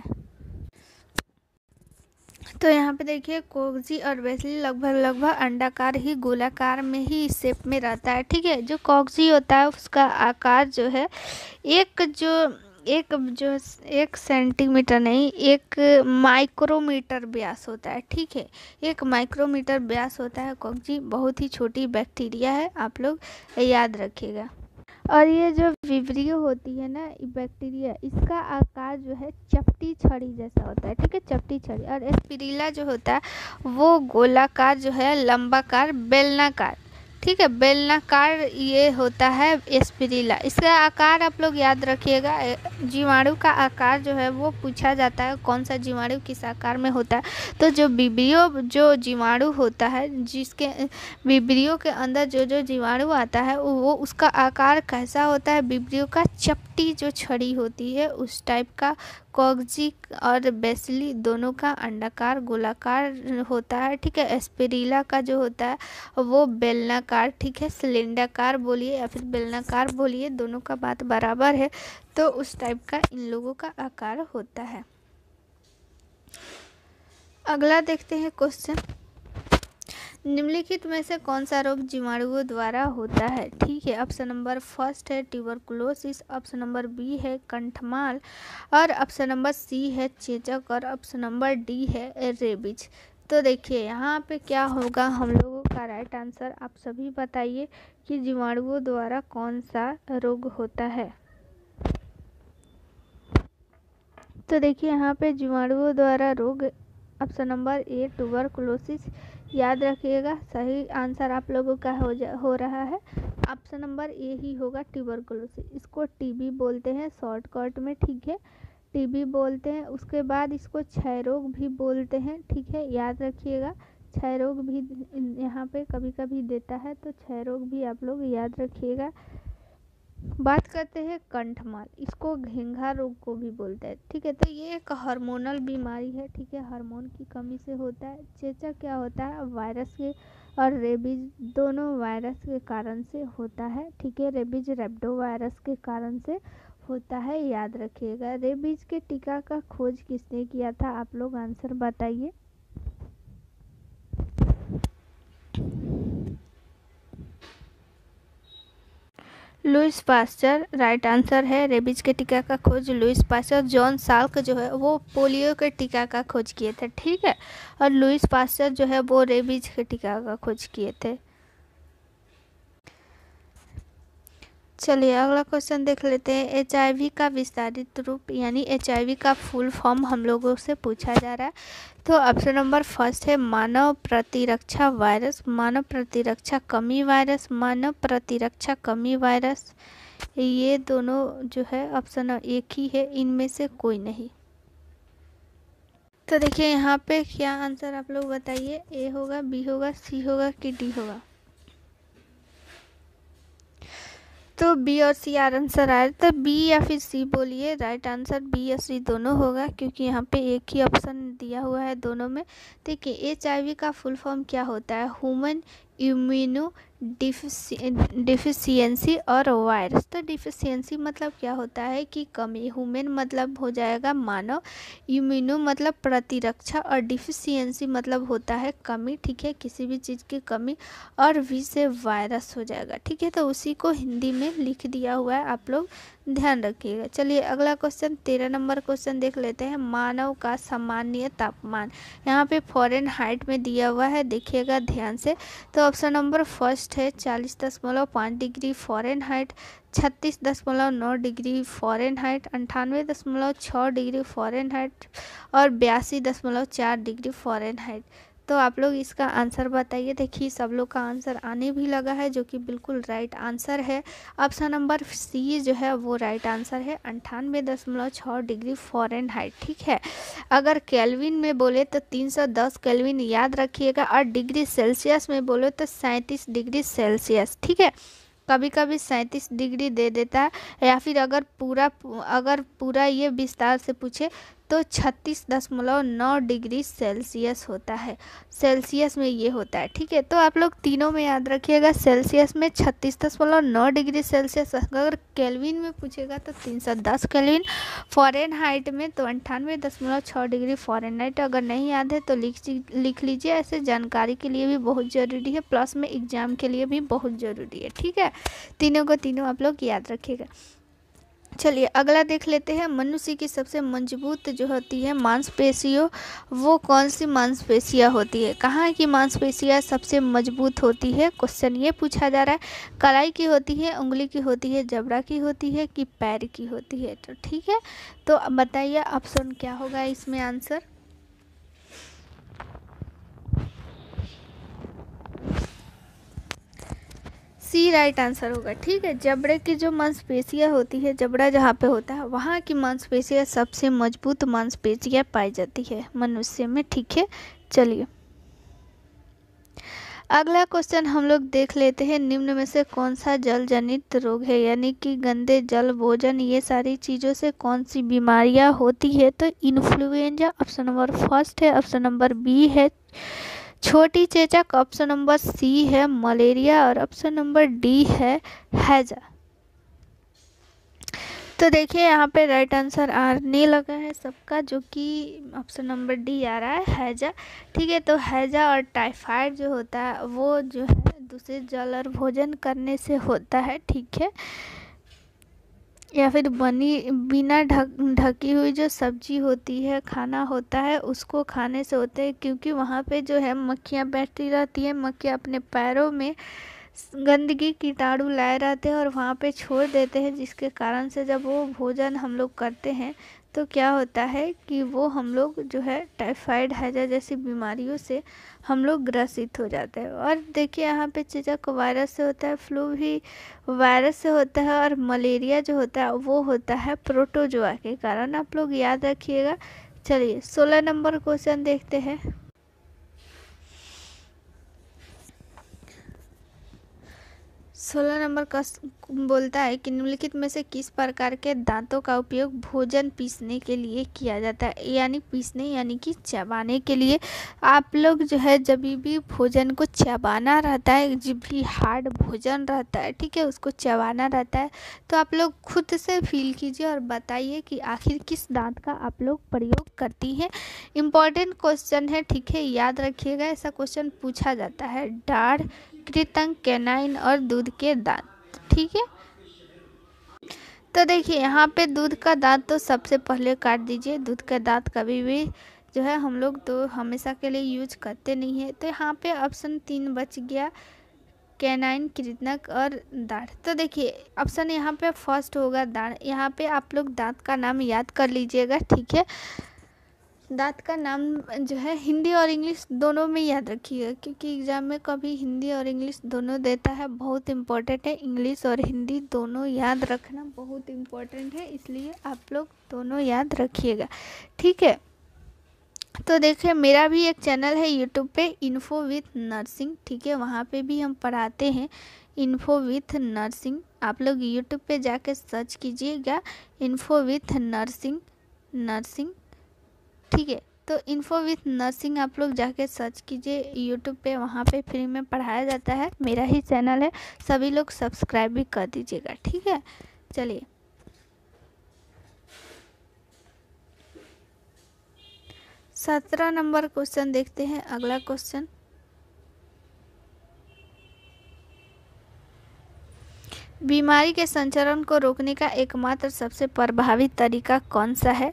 तो यहाँ पे देखिए कॉकजी और बेसिली लगभग लगभग अंडाकार ही गोलाकार में ही शेप में रहता है। ठीक है, जो कॉकजी होता है उसका आकार जो है एक जो एक जो एक सेंटीमीटर नहीं एक माइक्रोमीटर व्यास होता है। ठीक है, एक माइक्रोमीटर व्यास होता है कॉकजी, बहुत ही छोटी बैक्टीरिया है, आप लोग याद रखिएगा। और ये जो विब्रियो होती है ना बैक्टीरिया, इसका आकार जो है चपटी छड़ी जैसा होता है। ठीक है, चपटी छड़ी। और एस्पिरिला जो होता है वो गोलाकार जो है, लंबाकार, बेलनाकार। ठीक है, बेलनाकार ये होता है एस्पिरिला। इसका आकार आप लोग याद रखिएगा। जीवाणु का आकार जो है वो पूछा जाता है, कौन सा जीवाणु किस आकार में होता है। तो जो विब्रियो जो जीवाणु होता है, जिसके विब्रियो के अंदर जो जो जीवाणु आता है वो उसका आकार कैसा होता है, विब्रियो का चपटी जो छड़ी होती है उस टाइप का। कॉकजी और बेसिली दोनों का अंडाकार गोलाकार होता है। ठीक है, एस्पिरिला का जो होता है वो बेलनाकार। ठीक है, सिलेंडराकार बोलिए या फिर बेलनाकार बोलिए, दोनों का बात बराबर है। तो उस टाइप का इन लोगों का आकार होता है। अगला देखते हैं क्वेश्चन, निम्नलिखित में से कौन सा रोग जीवाणुओं द्वारा होता है। ठीक है, ऑप्शन नंबर फर्स्ट है ट्यूबरकुलोसिस, ऑप्शन नंबर बी है कंठमाल, और ऑप्शन नंबर सी है चेचक, और ऑप्शन नंबर डी है रेबीज। तो देखिए यहाँ पे क्या होगा हम लोगों का राइट आंसर, आप सभी बताइए कि जीवाणुओं द्वारा कौन सा रोग होता है। तो देखिए यहाँ पे जीवाणुओं द्वारा रोग ऑप्शन नंबर ए ट्यूबरकुलोसिस, याद रखिएगा सही आंसर आप लोगों का हो जा हो रहा है। ऑप्शन नंबर ए ही होगा ट्यूबरकुलोसिस। इसको टीबी बोलते हैं शॉर्टकट में। ठीक है, टीबी बोलते हैं। उसके बाद इसको क्षय रोग भी बोलते हैं। ठीक है, याद रखिएगा क्षय रोग भी यहाँ पे कभी कभी देता है, तो क्षय रोग भी आप लोग याद रखिएगा। बात करते हैं कंठमाल, इसको घेंघा रोग को भी बोलते हैं। ठीक है, तो ये एक हार्मोनल बीमारी है। ठीक है, हार्मोन की कमी से होता है। चेचक क्या होता है, वायरस के, और रेबीज दोनों वायरस के कारण से होता है। ठीक है, रेबीज रेब्डो वायरस के कारण से होता है, याद रखिएगा। रेबीज के टीका का खोज किसने किया था, आप लोग आंसर बताइए। लुइस पास्चर राइट आंसर है। रेबीज के टीका का खोज लुइस पास्चर, जॉन साल्क जो है वो पोलियो के टीका का खोज किए थे। ठीक है, और लुइस पास्चर जो है वो रेबीज के टीका का खोज किए थे। चलिए अगला क्वेश्चन देख लेते हैं। एच आई वी का विस्तारित रूप यानी एच आई वी का फुल फॉर्म हम लोगों से पूछा जा रहा है। तो ऑप्शन नंबर फर्स्ट है मानव प्रतिरक्षा वायरस, मानव प्रतिरक्षा कमी वायरस, मानव प्रतिरक्षा कमी वायरस। ये दोनों जो है ऑप्शन एक ही है, इनमें से कोई नहीं। तो देखिए यहाँ पे क्या आंसर आप लोग बताइए, ए होगा, बी होगा, सी होगा कि डी होगा। तो बी और सी आंसर आए, तो बी या फिर सी बोलिए। राइट आंसर बी या सी दोनों होगा, क्योंकि यहाँ पे एक ही ऑप्शन दिया हुआ है दोनों में। देखिए एच आई वी का फुल फॉर्म क्या होता है, ह्यूमन इम्यूनो डिफिशियंसी और वायरस। तो डिफिशियंसी मतलब क्या होता है कि कमी, ह्यूमन मतलब हो जाएगा मानव, इम्यूनो मतलब प्रतिरक्षा, और डिफिशियंसी मतलब होता है कमी। ठीक है, किसी भी चीज़ की कमी, और वी से वायरस हो जाएगा। ठीक है, तो उसी को हिंदी में लिख दिया हुआ है, आप लोग ध्यान रखिएगा। चलिए अगला क्वेश्चन तेरह नंबर क्वेश्चन देख लेते हैं। मानव का सामान्य तापमान यहाँ पे फॉरेन हाइट में दिया हुआ है, देखिएगा ध्यान से। तो ऑप्शन नंबर फर्स्ट है चालीस दशमलव पाँच डिग्री फॉरेन हाइट, छत्तीस दशमलव नौ डिग्री फॉरेन हाइट, अंठानवे दशमलव छः डिग्री फॉरेन हाइट और बयासी दशमलव चार डिग्री फॉरेन हाइट। तो आप लोग इसका आंसर बताइए। देखिए सब लोग का आंसर आने भी लगा है, जो कि बिल्कुल राइट आंसर है। ऑप्शन नंबर सी जो है वो राइट आंसर है, अंठानवे दशमलव छः डिग्री फॉरेन हाइट। ठीक है, अगर केल्विन में बोले तो तीन सौ दस केल्विन याद रखिएगा, और डिग्री सेल्सियस में बोले तो सैंतीस डिग्री सेल्सियस। ठीक है, कभी कभी सैंतीस डिग्री दे देता है, या फिर अगर पूरा अगर पूरा ये विस्तार से पूछे तो छत्तीस दशमलव नौ डिग्री सेल्सियस होता है, सेल्सियस में ये होता है। ठीक है, तो आप लोग तीनों में याद रखिएगा, सेल्सियस में छत्तीस दशमलव नौ डिग्री सेल्सियस, अगर केल्विन में पूछेगा तो तीन सौ दस केल्विन, फॉरेन हाइट में तो अंठानवे दशमलव छः डिग्री फॉरेन हाइट। अगर नहीं याद है तो लिख लिख लीजिए, ऐसे जानकारी के लिए भी बहुत ज़रूरी है, प्लस में एग्जाम के लिए भी बहुत ज़रूरी है। ठीक है, तीनों को तीनों आप लोग याद रखिएगा। चलिए अगला देख लेते हैं। मनुष्य की सबसे मजबूत जो होती है मांसपेशियों, वो कौन सी मांसपेशियाँ होती है, कहाँ की मांसपेशियाँ सबसे मजबूत होती है, क्वेश्चन ये पूछा जा रहा है। कलाई की होती है, उंगली की होती है, जबड़ा की होती है कि पैर की होती है। तो ठीक है, तो बताइए ऑप्शन क्या होगा इसमें आंसर। सी राइट आंसर होगा। ठीक है, जबड़े की जो मांसपेशियाँ होती है, जबड़ा जहाँ पे होता है वहाँ की मांसपेशियाँ सबसे मजबूत मांसपेशियाँ पाई जाती है मनुष्य में। ठीक है, चलिए अगला क्वेश्चन हम लोग देख लेते हैं। निम्न में से कौन सा जल जनित रोग है, यानी कि गंदे जल, भोजन, ये सारी चीज़ों से कौन सी बीमारियाँ होती है। तो इन्फ्लुएंजा ऑप्शन नंबर फर्स्ट है, ऑप्शन नंबर बी है छोटी चेचक, ऑप्शन नंबर सी है मलेरिया और ऑप्शन नंबर डी है हैजा। तो देखिए यहाँ पे राइट आंसर आने लगा है सबका, जो कि ऑप्शन नंबर डी आ रहा है हैजा। ठीक है, तो हैजा और टाइफाइड जो होता है वो जो है दूषित जल और भोजन करने से होता है। ठीक है, या फिर बनी बिना ढक ढकी हुई जो सब्जी होती है, खाना होता है, उसको खाने से होते हैं, क्योंकि वहाँ पे जो है मक्खियाँ बैठती रहती है। मक्खियाँ अपने पैरों में गंदगी कीटाणु लाए रहते हैं और वहाँ पे छोड़ देते हैं, जिसके कारण से जब वो भोजन हम लोग करते हैं तो क्या होता है कि वो हम लोग जो है टाइफाइड, हैजा जैसी बीमारियों से हम लोग ग्रसित हो जाते हैं। और देखिए यहाँ पे चेचक वायरस से होता है, फ्लू भी वायरस से होता है, और मलेरिया जो होता है वो होता है प्रोटोजोआ के कारण। आप लोग याद रखिएगा। चलिए सोलह नंबर क्वेश्चन देखते हैं। सोलह नंबर का बोलता है कि निम्नलिखित में से किस प्रकार के दांतों का उपयोग भोजन पीसने के लिए किया जाता है, यानी पीसने यानी कि चबाने के लिए। आप लोग जो है जब भी भोजन को चबाना रहता है, जब भी हार्ड भोजन रहता है, ठीक है, उसको चबाना रहता है, तो आप लोग खुद से फील कीजिए और बताइए कि आखिर किस दांत का आप लोग प्रयोग करती हैं। इम्पॉर्टेंट क्वेश्चन है, ठीक है, याद रखिएगा, ऐसा क्वेश्चन पूछा जाता है। दाढ़, कृतंक, कैनाइन और दूध के दांत। ठीक है, तो देखिए यहाँ पे दूध का दांत तो सबसे पहले काट दीजिए। दूध का दांत कभी भी जो है हम लोग तो हमेशा के लिए यूज करते नहीं है। तो यहाँ पे ऑप्शन तीन बच गया, कैनाइन, कृतंक और दाढ़। तो देखिए ऑप्शन यहाँ पे फर्स्ट होगा दाढ़। यहाँ पे आप लोग दांत का नाम याद कर लीजिएगा। ठीक है, दांत का नाम जो है हिंदी और इंग्लिश दोनों में याद रखिएगा, क्योंकि एग्ज़ाम में कभी हिंदी और इंग्लिश दोनों देता है। बहुत इम्पोर्टेंट है, इंग्लिश और हिंदी दोनों याद रखना बहुत इम्पोर्टेंट है, इसलिए आप लोग दोनों याद रखिएगा। ठीक है, तो देखिए मेरा भी एक चैनल है यूट्यूब पे, इन्फो विथ नर्सिंग। ठीक है, वहाँ पे भी हम पढ़ाते हैं इन्फो विथ नर्सिंग। आप लोग यूट्यूब पे जाके सर्च कीजिएगा इन्फो विथ नर्सिंग नर्सिंग ठीक है, तो इन्फो विथ नर्सिंग आप लोग जाके सर्च कीजिए यूट्यूब पे, वहाँ पे फ्री में पढ़ाया जाता है। मेरा ही चैनल है, सभी लोग सब्सक्राइब भी कर दीजिएगा। ठीक है, चलिए सत्रह नंबर क्वेश्चन देखते हैं। अगला क्वेश्चन, बीमारी के संचरण को रोकने का एकमात्र सबसे प्रभावी तरीका कौन सा है?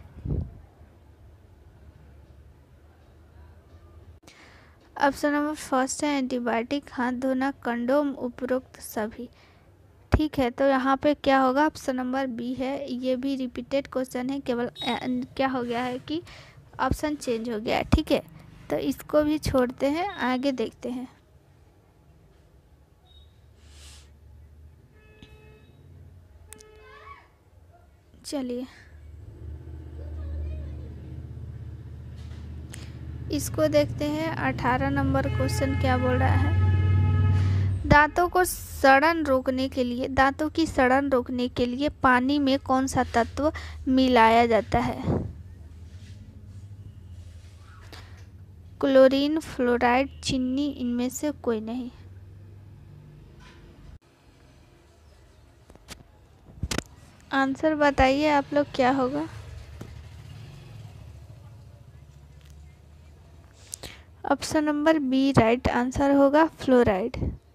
ऑप्शन नंबर फर्स्ट है एंटीबायोटिक, हाथ धोना, कंडोम, उपरोक्त सभी। ठीक है, तो यहाँ पे क्या होगा? ऑप्शन नंबर बी है। ये भी रिपीटेड क्वेश्चन है, केवल क्या हो गया है कि ऑप्शन चेंज हो गया है। ठीक है, तो इसको भी छोड़ते हैं, आगे देखते हैं। चलिए इसको देखते हैं। अठारह नंबर क्वेश्चन क्या बोल रहा है? दांतों को सड़न रोकने के लिए दांतों की सड़न रोकने के लिए पानी में कौन सा तत्व मिलाया जाता है? क्लोरीन, फ्लोराइड, चीनी, इनमें से कोई नहीं। आंसर बताइए आप लोग, क्या होगा? Option number B right answer होगा, फ्लोराइड।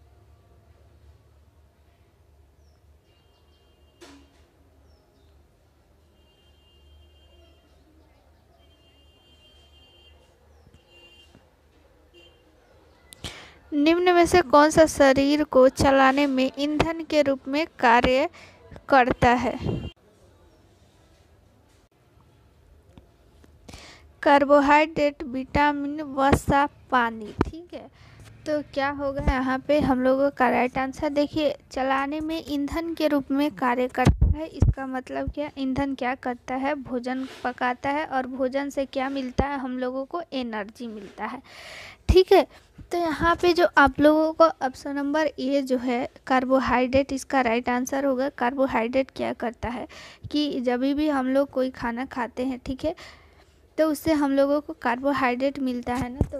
निम्न में से कौन सा शरीर को चलाने में ईंधन के रूप में कार्य करता है? कार्बोहाइड्रेट, विटामिन, वसा, पानी। ठीक है, तो क्या होगा यहाँ पे हम लोगों का राइट आंसर? देखिए, चलाने में ईंधन के रूप में कार्य करता है, इसका मतलब क्या? ईंधन क्या करता है? भोजन पकाता है, और भोजन से क्या मिलता है हम लोगों को? एनर्जी मिलता है। ठीक है, तो यहाँ पे जो आप लोगों को ऑप्शन नंबर ए जो है कार्बोहाइड्रेट, इसका राइट आंसर होगा। कार्बोहाइड्रेट क्या करता है कि जब भी हम लोग कोई खाना खाते हैं, ठीक है, तो उससे हम लोगों को कार्बोहाइड्रेट मिलता है ना, तो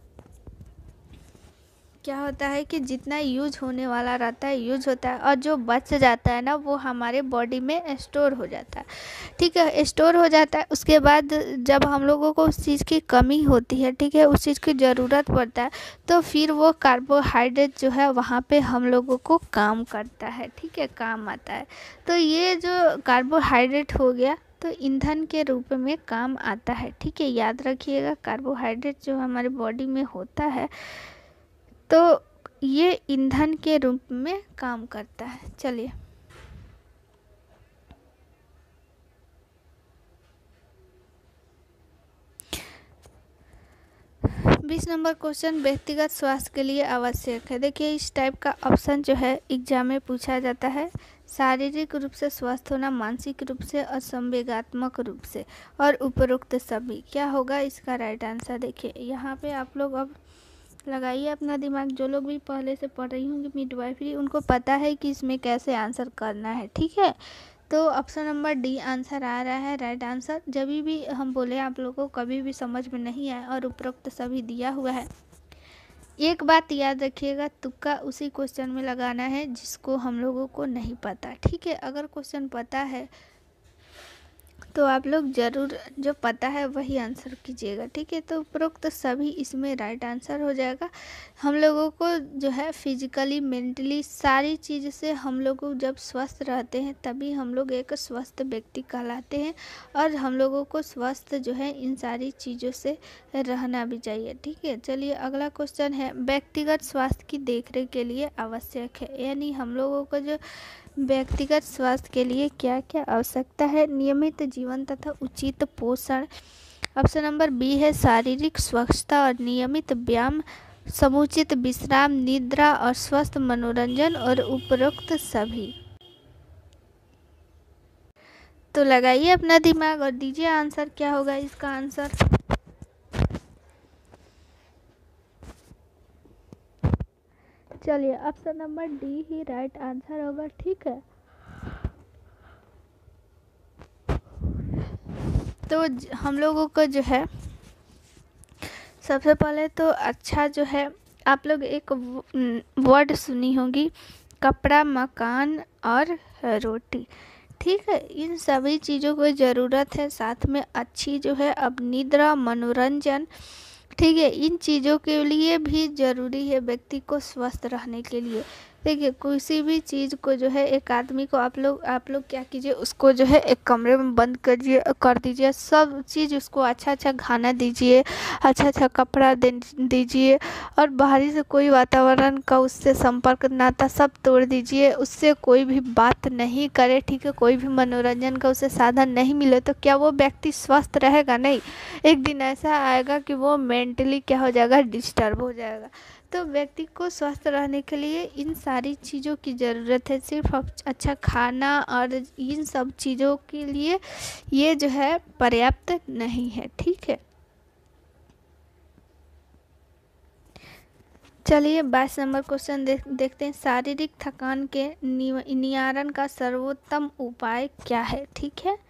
क्या होता है कि जितना यूज होने वाला रहता है यूज होता है, और जो बच जाता है ना वो हमारे बॉडी में स्टोर हो जाता है। ठीक है, स्टोर हो जाता है। उसके बाद जब हम लोगों को उस चीज़ की कमी होती है, ठीक है, उस चीज़ की ज़रूरत पड़ता है, तो फिर वो कार्बोहाइड्रेट जो है वहाँ पे हम लोगों को काम करता है। ठीक है, काम आता है। तो ये जो कार्बोहाइड्रेट हो गया, तो ईंधन के रूप में काम आता है। ठीक है, याद रखिएगा, कार्बोहाइड्रेट जो हमारे बॉडी में होता है तो ये ईंधन के रूप में काम करता है। चलिए बीस नंबर क्वेश्चन व्यक्तिगत स्वास्थ्य के लिए आवश्यक है। देखिए, इस टाइप का ऑप्शन जो है एग्जाम में पूछा जाता है। शारीरिक रूप से स्वस्थ होना, मानसिक रूप से और संवेगात्मक रूप से, और उपरोक्त सभी। क्या होगा इसका राइट आंसर? देखिए यहाँ पे आप लोग अब लगाइए अपना दिमाग। जो लोग भी पहले से पढ़ रही होंगी मिडवाइफरी, उनको पता है कि इसमें कैसे आंसर करना है। ठीक है, तो ऑप्शन नंबर डी आंसर आ रहा है राइट आंसर। जब भी हम बोले आप लोगों को कभी भी समझ में नहीं आए और उपरोक्त सभी दिया हुआ है, एक बात याद रखिएगा, तुक्का उसी क्वेश्चन में लगाना है जिसको हम लोगों को नहीं पता। ठीक है, अगर क्वेश्चन पता है तो आप लोग ज़रूर जो पता है वही आंसर कीजिएगा। ठीक है, तो उपरोक्त सभी इसमें राइट आंसर हो जाएगा। हम लोगों को जो है फिजिकली, मेंटली, सारी चीज़ से हम लोग जब स्वस्थ रहते हैं तभी हम लोग एक स्वस्थ व्यक्ति कहलाते हैं, और हम लोगों को स्वस्थ जो है इन सारी चीज़ों से रहना भी चाहिए। ठीक है, चलिए अगला क्वेश्चन है व्यक्तिगत स्वास्थ्य की देखरेख के लिए आवश्यक है, यानी हम लोगों को जो व्यक्तिगत स्वास्थ्य के लिए क्या क्या आवश्यकता है? नियमित जीवन तथा उचित पोषण। ऑप्शन नंबर बी है शारीरिक स्वच्छता और नियमित व्यायाम, समुचित विश्राम, निद्रा और स्वस्थ मनोरंजन, और उपरोक्त सभी। तो लगाइए अपना दिमाग और दीजिए आंसर। क्या होगा इसका आंसर? चलिए ऑप्शन नंबर डी ही राइट आंसर होगा। ठीक है, तो हम लोगों को जो है सबसे पहले तो अच्छा जो है, आप लोग एक वर्ड सुनी होगी, कपड़ा, मकान और रोटी। ठीक है, इन सभी चीज़ों को ज़रूरत है। साथ में अच्छी जो है अब निद्रा, मनोरंजन। ठीक है, इन चीज़ों के लिए भी ज़रूरी है व्यक्ति को स्वस्थ रहने के लिए। देखिए किसी भी चीज़ को जो है एक आदमी को आप लोग आप लोग क्या कीजिए, उसको जो है एक कमरे में बंद करिए कर दीजिए, सब चीज़ उसको अच्छा अच्छा खाना दीजिए, अच्छा अच्छा कपड़ा दे दीजिए, और बाहरी से कोई वातावरण का उससे संपर्क नाता सब तोड़ दीजिए, उससे कोई भी बात नहीं करे, ठीक है, कोई भी मनोरंजन का उसे साधन नहीं मिले, तो क्या वो व्यक्ति स्वस्थ रहेगा? नहीं। एक दिन ऐसा आएगा कि वो मेंटली क्या हो जाएगा, डिस्टर्ब हो जाएगा। तो व्यक्ति को स्वस्थ रहने के लिए इन सारी चीज़ों की ज़रूरत है, सिर्फ अच्छा खाना और इन सब चीज़ों के लिए ये जो है पर्याप्त नहीं है, ठीक है। चलिए बाईस नंबर क्वेश्चन देख देखते हैं। शारीरिक थकान के निवारण का सर्वोत्तम उपाय क्या है? ठीक है,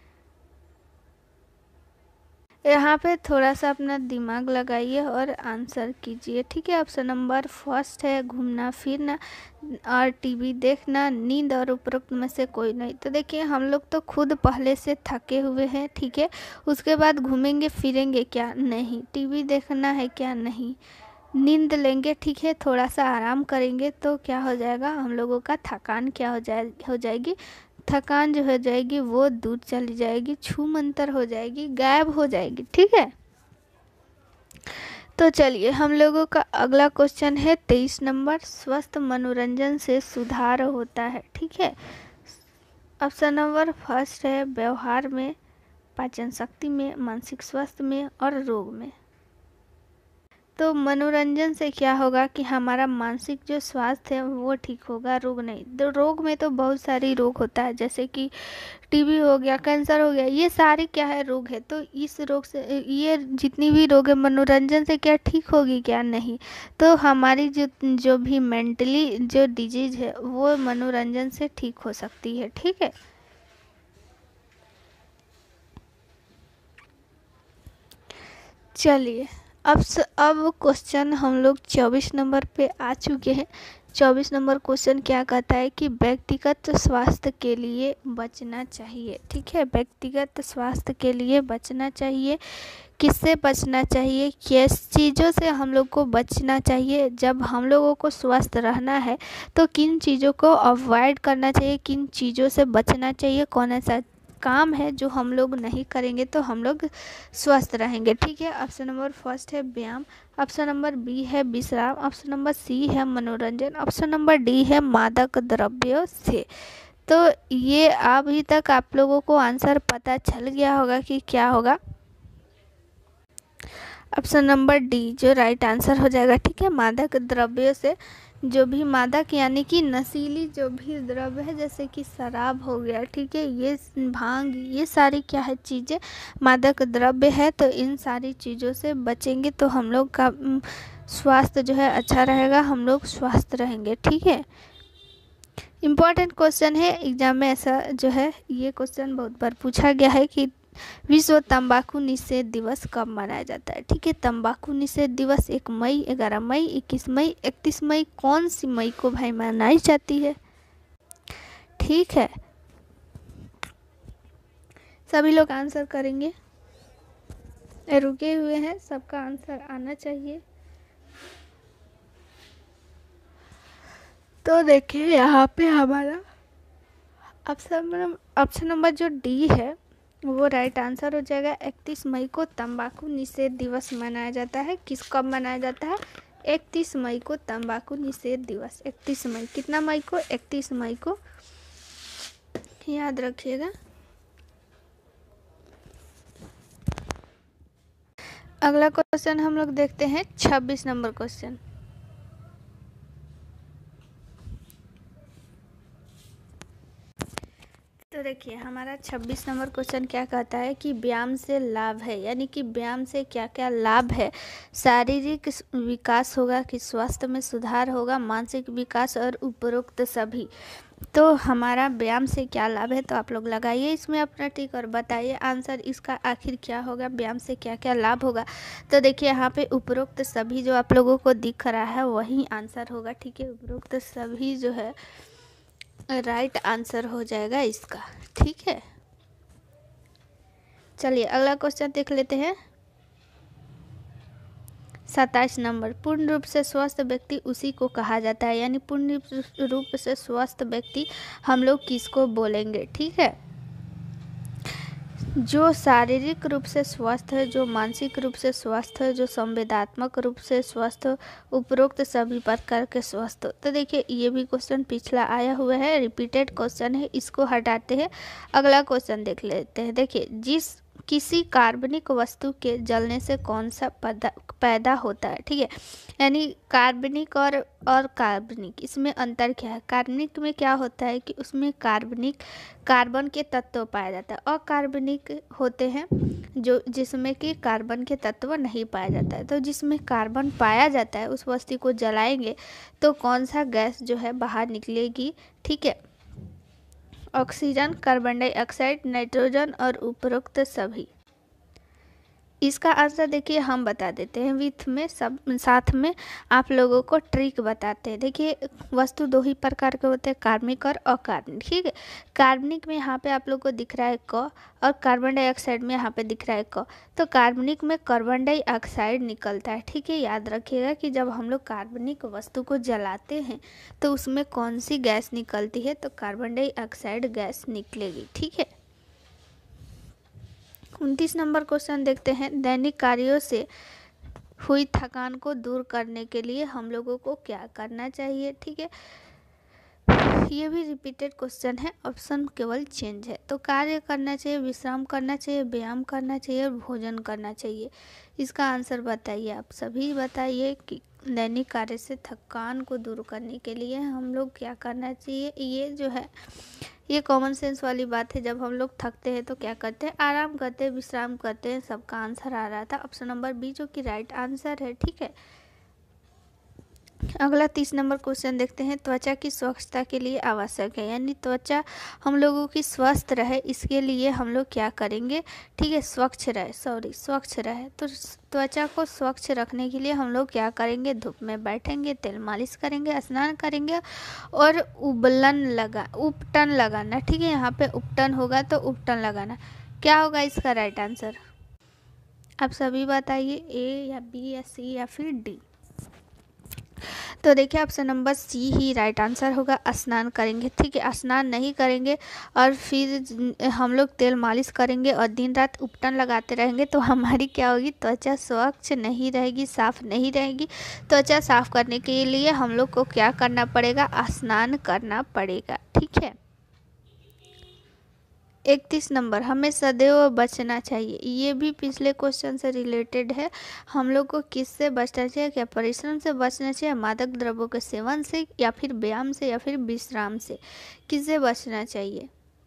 यहाँ पे थोड़ा सा अपना दिमाग लगाइए और आंसर कीजिए, ठीक है। ऑप्शन नंबर फर्स्ट है घूमना फिरना और टीवी देखना, नींद और उपरोक्त में से कोई नहीं। तो देखिए हम लोग तो खुद पहले से थके हुए हैं, ठीक है, उसके बाद घूमेंगे फिरेंगे क्या? नहीं। टीवी देखना है क्या? नहीं। नींद लेंगे, ठीक है, थोड़ा सा आराम करेंगे तो क्या हो जाएगा, हम लोगों का थकान क्या हो जाए हो जाएगी थकान जो हो जाएगी वो दूर चली जाएगी, छू मंतर हो जाएगी, गायब हो जाएगी, ठीक है। तो चलिए हम लोगों का अगला क्वेश्चन है तेईस नंबर। स्वस्थ मनोरंजन से सुधार होता है, ठीक है। ऑप्शन नंबर फर्स्ट है व्यवहार में, पाचन शक्ति में, मानसिक स्वास्थ्य में और रोग में। तो मनोरंजन से क्या होगा कि हमारा मानसिक जो स्वास्थ्य है वो ठीक होगा, रोग नहीं। तो रोग में तो बहुत सारी रोग होता है, जैसे कि टीबी हो गया, कैंसर हो गया, ये सारे क्या है, रोग है। तो इस रोग से, ये जितनी भी रोग है मनोरंजन से क्या ठीक होगी? क्या नहीं। तो हमारी जो जो भी मेंटली जो डिजीज है वो मनोरंजन से ठीक हो सकती है, ठीक है। चलिए अब स, अब क्वेश्चन हम लोग चौबीस नंबर पे आ चुके हैं। चौबीस नंबर क्वेश्चन क्या कहता है कि व्यक्तिगत स्वास्थ्य के लिए बचना चाहिए, ठीक है। व्यक्तिगत स्वास्थ्य के लिए बचना चाहिए, किससे बचना चाहिए, किस चीज़ों से हम लोग को बचना चाहिए। जब हम लोगों को स्वस्थ रहना है तो किन चीज़ों को अवॉइड करना चाहिए, किन चीज़ों से बचना चाहिए, कौन ऐसा काम है जो हम लोग नहीं करेंगे तो हम लोग स्वस्थ रहेंगे, ठीक है। ऑप्शन नंबर फर्स्ट है व्यायाम, ऑप्शन नंबर बी है विश्राम, ऑप्शन नंबर सी है मनोरंजन, ऑप्शन नंबर डी है मादक द्रव्यों से। तो ये अभी तक आप लोगों को आंसर पता चल गया होगा कि क्या होगा। ऑप्शन नंबर डी जो राइट आंसर हो जाएगा, ठीक है। मादक द्रव्यों से, जो भी मादक यानी कि नशीली जो भी द्रव्य है, जैसे कि शराब हो गया, ठीक है, ये भांग, ये सारी क्या है चीज़ें मादक द्रव्य है। तो इन सारी चीज़ों से बचेंगे तो हम लोग का स्वास्थ्य जो है अच्छा रहेगा, हम लोग स्वस्थ रहेंगे, ठीक है। इम्पॉर्टेंट क्वेश्चन है, एग्जाम में ऐसा जो है ये क्वेश्चन बहुत बार पूछा गया है कि विश्व तंबाकू निषेध दिवस कब मनाया जाता है, ठीक है। तंबाकू निषेध दिवस एक मई, ग्यारह मई, इक्कीस मई, इकतीस मई, कौन सी मई को भाई मनाई जाती है, ठीक है। सभी लोग आंसर करेंगे, रुके हुए हैं, सबका आंसर आना चाहिए। तो देखिए यहाँ पे हमारा ऑप्शन ऑप्शन नंबर जो डी है वो राइट आंसर हो जाएगा। इकतीस मई को तंबाकू निषेध दिवस मनाया जाता है। किस कब मनाया जाता है? इकतीस मई को तंबाकू निषेध दिवस। इकतीस मई, कितना मई को? इकतीस मई को, याद रखिएगा। अगला क्वेश्चन हम लोग देखते हैं छब्बीस नंबर क्वेश्चन। तो देखिए हमारा छब्बीस नंबर क्वेश्चन क्या कहता है कि व्यायाम से लाभ है, यानी कि व्यायाम से क्या क्या लाभ है। शारीरिक विकास होगा, कि स्वास्थ्य में सुधार होगा, मानसिक विकास और उपरोक्त सभी। तो हमारा व्यायाम से क्या लाभ है, तो आप लोग लगाइए इसमें अपना टिक और बताइए आंसर इसका आखिर क्या होगा, व्यायाम से क्या क्या लाभ होगा। तो देखिए यहाँ पे उपरोक्त सभी जो आप लोगों को दिख रहा है वही आंसर होगा, ठीक है। उपरोक्त सभी जो है राइट आंसर हो जाएगा इसका, ठीक है। चलिए अगला क्वेश्चन देख लेते हैं। सत्ताईस नंबर, पूर्ण रूप से स्वस्थ व्यक्ति उसी को कहा जाता है, यानी पूर्ण रूप से स्वस्थ व्यक्ति हम लोग किसको बोलेंगे, ठीक है। जो शारीरिक रूप से स्वस्थ है, जो मानसिक रूप से स्वस्थ है, जो संवेदनात्मक रूप से स्वस्थ हो, उपरोक्त सभी प्रकार के स्वस्थ हो। तो देखिए ये भी क्वेश्चन पिछला आया हुआ है, रिपीटेड क्वेश्चन है, इसको हटाते हैं, अगला क्वेश्चन देख लेते हैं। देखिए, जिस किसी कार्बनिक वस्तु के जलने से कौन सा पैदा पैदा होता है, ठीक है। यानी कार्बनिक और और कार्बनिक, इसमें अंतर क्या है। कार्बनिक में क्या होता है कि उसमें कार्बनिक कार्बन के तत्व पाया जाता है, और कार्बनिक होते हैं जो जिसमें कि कार्बन के तत्व नहीं पाया जाता है। तो जिसमें कार्बन पाया जाता है उस वस्तु को जलाएंगे तो कौन सा गैस जो है बाहर निकलेगी, ठीक है। ऑक्सीजन, कार्बन डाइऑक्साइड, नाइट्रोजन और उपरोक्त सभी। इसका आंसर देखिए हम बता देते हैं विथ में, सब साथ में आप लोगों को ट्रिक बताते हैं। देखिए वस्तु दो ही प्रकार के होते हैं, कार्बनिक और अकार्बनिक, ठीक है। कार्बनिक में यहाँ पे आप लोगों को दिख रहा है क, और कार्बन डाइऑक्साइड में यहाँ पे दिख रहा है क। तो कार्बनिक में कार्बन डाइऑक्साइड निकलता है, ठीक है। याद रखिएगा कि जब हम लोग कार्बनिक वस्तु को जलाते हैं तो उसमें कौन सी गैस निकलती है, तो कार्बन डाइऑक्साइड गैस निकलेगी, ठीक है। उनतीस नंबर क्वेश्चन देखते हैं। दैनिक कार्यों से हुई थकान को दूर करने के लिए हम लोगों को क्या करना चाहिए, ठीक है। ये भी रिपीटेड क्वेश्चन है, ऑप्शन केवल चेंज है। तो कार्य करना चाहिए, विश्राम करना चाहिए, व्यायाम करना चाहिए और भोजन करना चाहिए। इसका आंसर बताइए, आप सभी बताइए कि दैनिक कार्य से थकान को दूर करने के लिए हम लोग क्या करना चाहिए। ये जो है ये कॉमन सेंस वाली बात है। जब हम लोग थकते हैं तो क्या करते हैं, आराम करते हैं, विश्राम करते हैं। सबका आंसर आ रहा था ऑप्शन नंबर बी जो कि राइट आंसर है, ठीक है। अगला तीस नंबर क्वेश्चन देखते हैं। त्वचा की स्वच्छता के लिए आवश्यक है, यानी त्वचा हम लोगों की स्वस्थ रहे इसके लिए हम लोग क्या करेंगे, ठीक है। स्वच्छ रहे, सॉरी स्वच्छ रहे। तो त्वचा को स्वच्छ रखने के लिए हम लोग क्या करेंगे, धूप में बैठेंगे, तेल मालिश करेंगे, स्नान करेंगे और उबलन लगा उपटन लगाना, ठीक है। यहाँ पे उपटन होगा तो उपटन लगाना। क्या होगा इसका राइट आंसर, आप सभी बताइए, ए या बी या सी या फिर डी। तो देखिए ऑप्शन नंबर सी ही राइट आंसर होगा, स्नान करेंगे, ठीक है। स्नान नहीं करेंगे और फिर हम लोग तेल मालिश करेंगे और दिन रात उपटन लगाते रहेंगे तो हमारी क्या होगी, त्वचा स्वच्छ नहीं रहेगी, साफ नहीं रहेगी। त्वचा साफ करने के लिए हम लोग को क्या करना पड़ेगा, स्नान करना पड़ेगा, ठीक है। इकतीस नंबर, हमें सदैव बचना चाहिए। ये भी पिछले क्वेश्चन से रिलेटेड है। हम लोग को किससे बचना चाहिए, क्या परिश्रम से बचना चाहिए, मादक द्रव्यों के सेवन से, या फिर व्यायाम से, या फिर विश्राम से, किससे बचना चाहिए।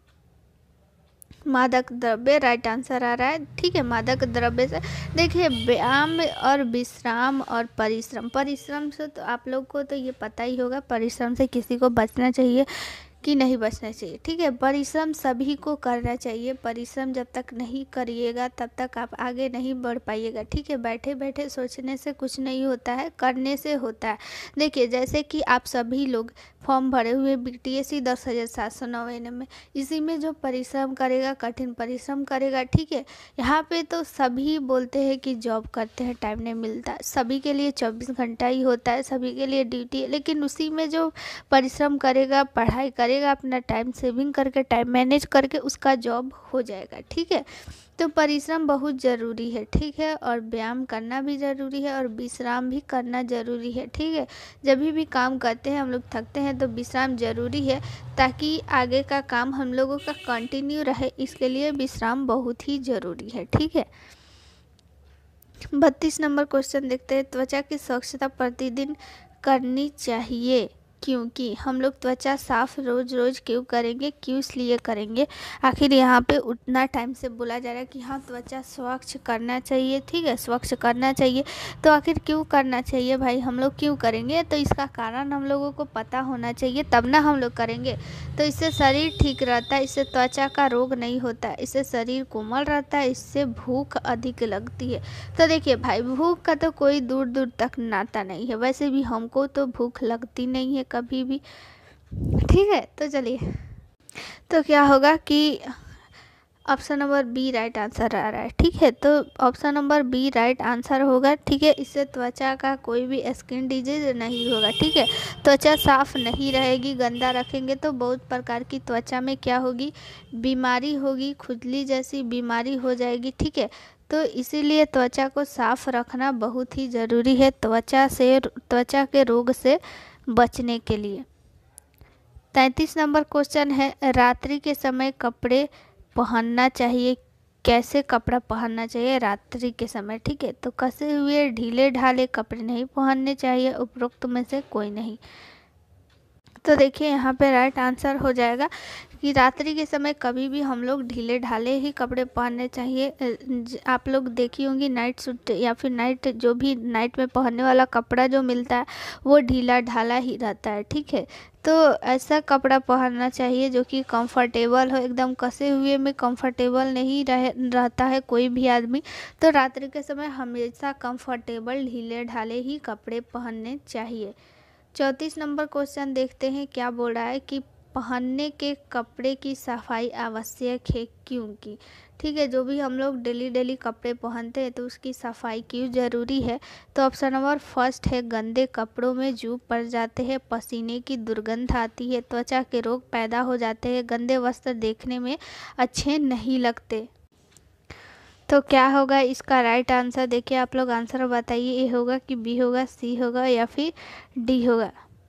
मादक द्रव्य राइट आंसर आ रहा है, ठीक है। मादक द्रव्य से देखिए व्यायाम और विश्राम और परिश्रम, परिश्रम से तो आप लोग को तो ये पता ही होगा, परिश्रम से किसी को बचना चाहिए कि नहीं बचना चाहिए, ठीक है। परिश्रम सभी को करना चाहिए, परिश्रम जब तक नहीं करिएगा तब तक आप आगे नहीं बढ़ पाइएगा, ठीक है। बैठे बैठे सोचने से कुछ नहीं होता है, करने से होता है। देखिए जैसे कि आप सभी लोग फॉर्म भरे हुए बी टी एस सी दस हज़ार सात सौ नवानवे में, इसी में जो परिश्रम करेगा, कठिन परिश्रम करेगा, ठीक है। यहाँ पे तो सभी बोलते हैं कि जॉब करते हैं, टाइम नहीं मिलता, सभी के लिए चौबीस घंटा ही होता है, सभी के लिए ड्यूटी है, लेकिन उसी में जो परिश्रम करेगा, पढ़ाई करेगा, अपना टाइम सेविंग करके, टाइम मैनेज करके उसका जॉब हो जाएगा, ठीक है। तो परिश्रम बहुत ज़रूरी है, ठीक है। और व्यायाम करना भी ज़रूरी है और विश्राम भी करना ज़रूरी है, ठीक है। जब भी भी काम करते हैं हम लोग थकते हैं तो विश्राम ज़रूरी है, ताकि आगे का काम हम लोगों का कंटिन्यू रहे, इसके लिए विश्राम बहुत ही ज़रूरी है, ठीक है। बत्तीस नंबर क्वेश्चन देखते हैं। त्वचा की स्वच्छता प्रतिदिन करनी चाहिए क्योंकि हम लोग त्वचा साफ रोज़ रोज़ क्यों करेंगे, क्यों इसलिए करेंगे। आखिर यहाँ पे उतना टाइम से बोला जा रहा है कि हाँ त्वचा स्वच्छ करना चाहिए, ठीक है, स्वच्छ करना चाहिए। तो आखिर क्यों करना चाहिए भाई, हम लोग क्यों करेंगे, तो इसका कारण हम लोगों को पता होना चाहिए, तब ना हम लोग करेंगे। तो इससे शरीर ठीक रहता है, इससे त्वचा का रोग नहीं होता है, इससे शरीर कोमल रहता है, इससे भूख अधिक लगती है। तो देखिए भाई भूख का तो कोई दूर दूर तक नाता नहीं है, वैसे भी हमको तो भूख लगती नहीं है कभी भी, ठीक है। तो चलिए, तो क्या होगा कि option number B right answer आ रहा है। ठीक है, तो option number B right answer होगा। ठीक है, इससे त्वचा का कोई भी स्किन डिजीज नहीं होगा। ठीक है, त्वचा साफ नहीं रहेगी, गंदा रखेंगे तो बहुत प्रकार की त्वचा में क्या होगी, बीमारी होगी, खुजली जैसी बीमारी हो जाएगी। ठीक है, तो इसीलिए त्वचा को साफ रखना बहुत ही ज़रूरी है त्वचा से त्वचा के रोग से बचने के लिए। तैंतीस नंबर क्वेश्चन है, रात्रि के समय कपड़े पहनना चाहिए, कैसे कपड़ा पहनना चाहिए रात्रि के समय। ठीक है, तो कसे हुए ढीले ढाले कपड़े नहीं पहनने चाहिए, उपरोक्त में से कोई नहीं। तो देखिए यहाँ पे राइट आंसर हो जाएगा कि रात्रि के समय कभी भी हम लोग ढीले ढाले ही कपड़े पहनने चाहिए। आप लोग देखी होंगी नाइट सूट या फिर नाइट जो भी नाइट में पहनने वाला कपड़ा जो मिलता है वो ढीला ढाला ही रहता है। ठीक है, तो ऐसा कपड़ा पहनना चाहिए जो कि कंफर्टेबल हो, एकदम कसे हुए में कंफर्टेबल नहीं रह रहता है कोई भी आदमी। तो रात्रि के समय हमेशा कंफर्टेबल ढीले ढाले ही कपड़े पहनने चाहिए। चौंतीस नंबर क्वेश्चन देखते हैं, क्या बोल रहा है कि पहनने के कपड़े की सफाई आवश्यक है क्योंकि। ठीक है, जो भी हम लोग डेली डेली कपड़े पहनते हैं तो उसकी सफाई क्यों ज़रूरी है। तो ऑप्शन नंबर फर्स्ट है, गंदे कपड़ों में जूं पड़ जाते हैं, पसीने की दुर्गंध आती है, त्वचा के रोग पैदा हो जाते हैं, गंदे वस्त्र देखने में अच्छे नहीं लगते। तो क्या होगा इसका राइट आंसर, देखिए आप लोग आंसर बताइए, ए होगा कि बी होगा, सी होगा या फिर डी होगा।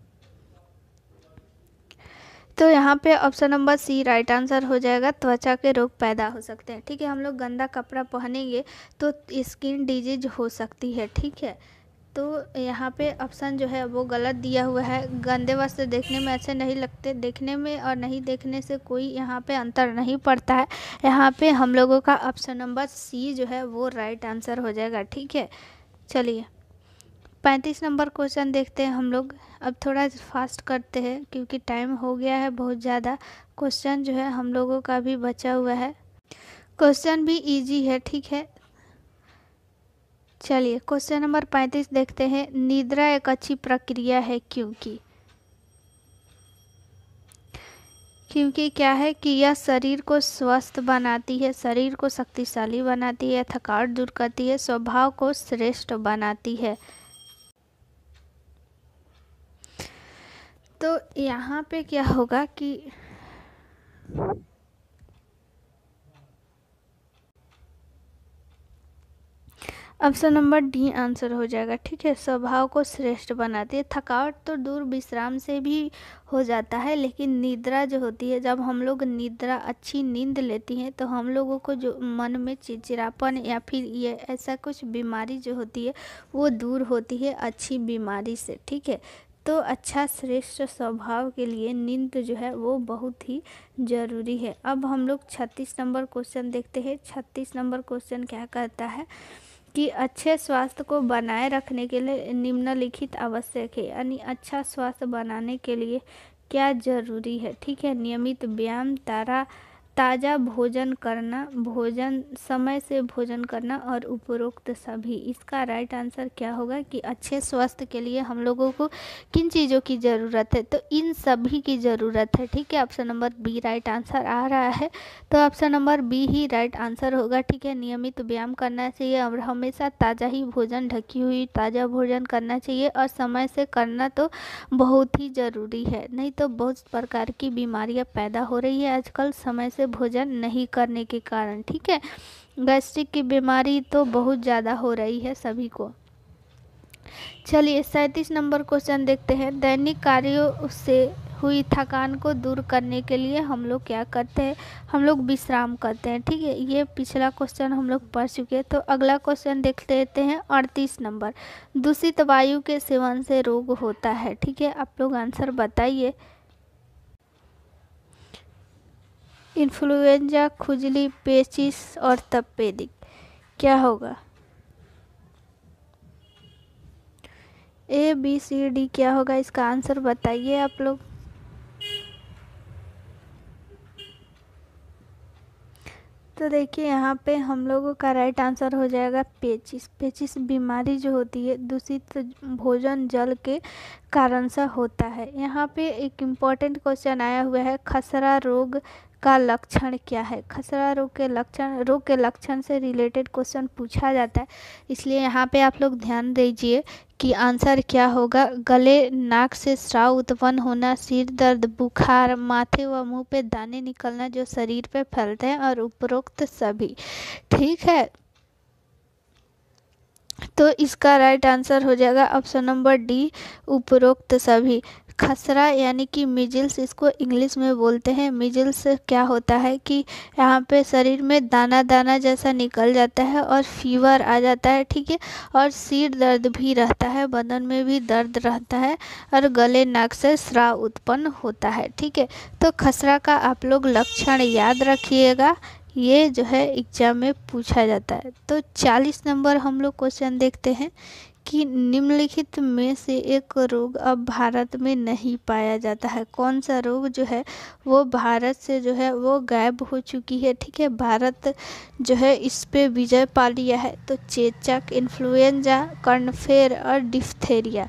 तो यहाँ पे option number C right answer हो जाएगा, त्वचा के रोग पैदा हो सकते हैं। ठीक है, हम लोग गंदा कपड़ा पहनेंगे तो स्किन डिजीज हो सकती है। ठीक है, तो यहाँ पे ऑप्शन जो है वो गलत दिया हुआ है, गंदे वस्त्र देखने में अच्छे नहीं लगते। देखने में और नहीं देखने से कोई यहाँ पे अंतर नहीं पड़ता है। यहाँ पे हम लोगों का ऑप्शन नंबर सी जो है वो राइट आंसर हो जाएगा। ठीक है, चलिए पैंतीस नंबर क्वेश्चन देखते हैं हम लोग। अब थोड़ा फास्ट करते हैं क्योंकि टाइम हो गया है बहुत ज़्यादा। क्वेश्चन जो है हम लोगों का भी बचा हुआ है, क्वेश्चन भी इजी है। ठीक है, चलिए क्वेश्चन नंबर पैंतीस देखते हैं, निद्रा एक अच्छी प्रक्रिया है क्योंकि। क्योंकि क्या है कि यह शरीर को स्वस्थ बनाती है, शरीर को शक्तिशाली बनाती है, थकावट दूर करती है, स्वभाव को श्रेष्ठ बनाती है। तो यहाँ पे क्या होगा कि ऑप्शन नंबर डी आंसर हो जाएगा। ठीक है, स्वभाव को श्रेष्ठ बनाती है। थकावट तो दूर विश्राम से भी हो जाता है, लेकिन निद्रा जो होती है, जब हम लोग निद्रा अच्छी नींद लेती हैं तो हम लोगों को जो मन में चिड़चिड़ापन या फिर ये ऐसा कुछ बीमारी जो होती है वो दूर होती है अच्छी बीमारी से। ठीक है, तो अच्छा श्रेष्ठ स्वभाव के लिए नींद जो है वो बहुत ही ज़रूरी है। अब हम लोग छत्तीस नंबर क्वेश्चन देखते हैं। छत्तीस नंबर क्वेश्चन क्या कहता है कि अच्छे स्वास्थ्य को बनाए रखने के लिए निम्नलिखित आवश्यक है, यानी अच्छा स्वास्थ्य बनाने के लिए क्या जरूरी है। ठीक है, नियमित व्यायाम, तारा ताज़ा भोजन करना, भोजन समय से भोजन करना और उपरोक्त सभी। इसका राइट आंसर क्या होगा कि अच्छे स्वास्थ्य के लिए हम लोगों को किन चीज़ों की ज़रूरत है, तो इन सभी की ज़रूरत है। ठीक है, option number B right answer आ रहा है, तो ऑप्शन नंबर बी ही राइट आंसर होगा। ठीक है, नियमित व्यायाम करना चाहिए और हमेशा ताज़ा ही भोजन, ढकी हुई ताज़ा भोजन करना चाहिए और समय से करना तो बहुत ही ज़रूरी है, नहीं तो बहुत प्रकार की बीमारियां पैदा हो रही है आजकल समय से भोजन नहीं करने के कारण। ठीक है, गैस्ट्रिक की बीमारी तो बहुत ज़्यादा हो रही है सभी को। चलिए सैंतीस नंबर क्वेश्चन देखते हैं, दैनिक कार्यों से हुई थकान को दूर करने के लिए हम लोग क्या करते हैं, हम लोग विश्राम करते हैं। ठीक है, ये पिछला क्वेश्चन हम लोग पढ़ चुके हैं। तो अगला क्वेश्चन देख लेते हैं अड़तीस नंबर, दूषित वायु के सेवन से रोग होता है। ठीक है, आप लोग आंसर बताइए। इन्फ्लुएंजा, खुजली, पेचिश और तपेदिक, क्या होगा? ए बी सी डी क्या होगा, इसका आंसर बताइए आप लोग। तो देखिए यहाँ पे हम लोगों का राइट आंसर हो जाएगा पेचिस। पेचिस बीमारी जो होती है दूषित भोजन जल के कारण से होता है। यहाँ पे एक इम्पॉर्टेंट क्वेश्चन आया हुआ है, खसरा रोग का लक्षण क्या है। खसरा रोग के लक्षण रोग के लक्षण से रिलेटेड क्वेश्चन पूछा जाता है, इसलिए यहाँ पे आप लोग ध्यान दीजिए कि आंसर क्या होगा। गले नाक से स्राव उत्पन्न होना, सिर दर्द, बुखार, माथे व मुंह पे दाने निकलना जो शरीर पे फैलते हैं और उपरोक्त सभी। ठीक है, तो इसका राइट आंसर हो जाएगा ऑप्शन नंबर डी, उपरोक्त सभी। खसरा यानी कि मिजिल्स, इसको इंग्लिश में बोलते हैं। मिजिल्स क्या होता है कि यहाँ पे शरीर में दाना दाना जैसा निकल जाता है और फीवर आ जाता है, ठीक है, और सिर दर्द भी रहता है, बदन में भी दर्द रहता है और गले नाक से स्राव उत्पन्न होता है। ठीक है, तो खसरा का आप लोग लक्षण याद रखिएगा, ये जो है एग्जाम में पूछा जाता है। तो चालीस नंबर हम लोग क्वेश्चन देखते हैं कि निम्नलिखित में से एक रोग अब भारत में नहीं पाया जाता है। कौन सा रोग जो है वो भारत से जो है वो गायब हो चुकी है। ठीक है, भारत जो है इस पे विजय पा लिया है। तो चेचक, इन्फ्लुएंजा, कर्नफेर और diphtheria.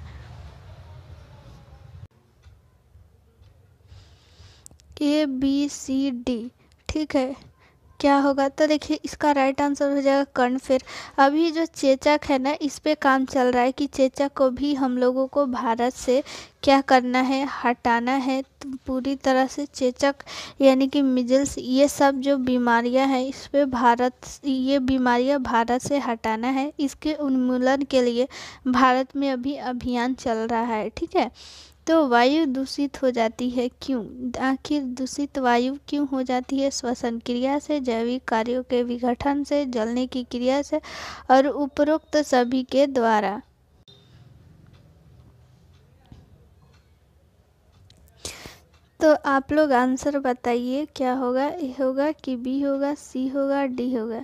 A B C D, ठीक है, क्या होगा? तो देखिए इसका राइट आंसर हो जाएगा कर्नफेर। अभी जो चेचक है ना, इस पे काम चल रहा है कि चेचक को भी हम लोगों को भारत से क्या करना है, हटाना है। तो पूरी तरह से चेचक यानी कि मिजल्स, ये सब जो बीमारियां हैं इस पे भारत ये बीमारियां भारत से हटाना है। इसके उन्मूलन के लिए भारत में अभी अभियान चल रहा है। ठीक है, तो वायु दूषित हो जाती है क्यों? आखिर दूषित वायु क्यों हो जाती है? श्वसन क्रिया से, जैविक कार्यों के विघटन से, जलने की क्रिया से और उपरोक्त सभी के द्वारा। तो आप लोग आंसर बताइए क्या होगा, ए होगा कि बी होगा, सी होगा, डी होगा?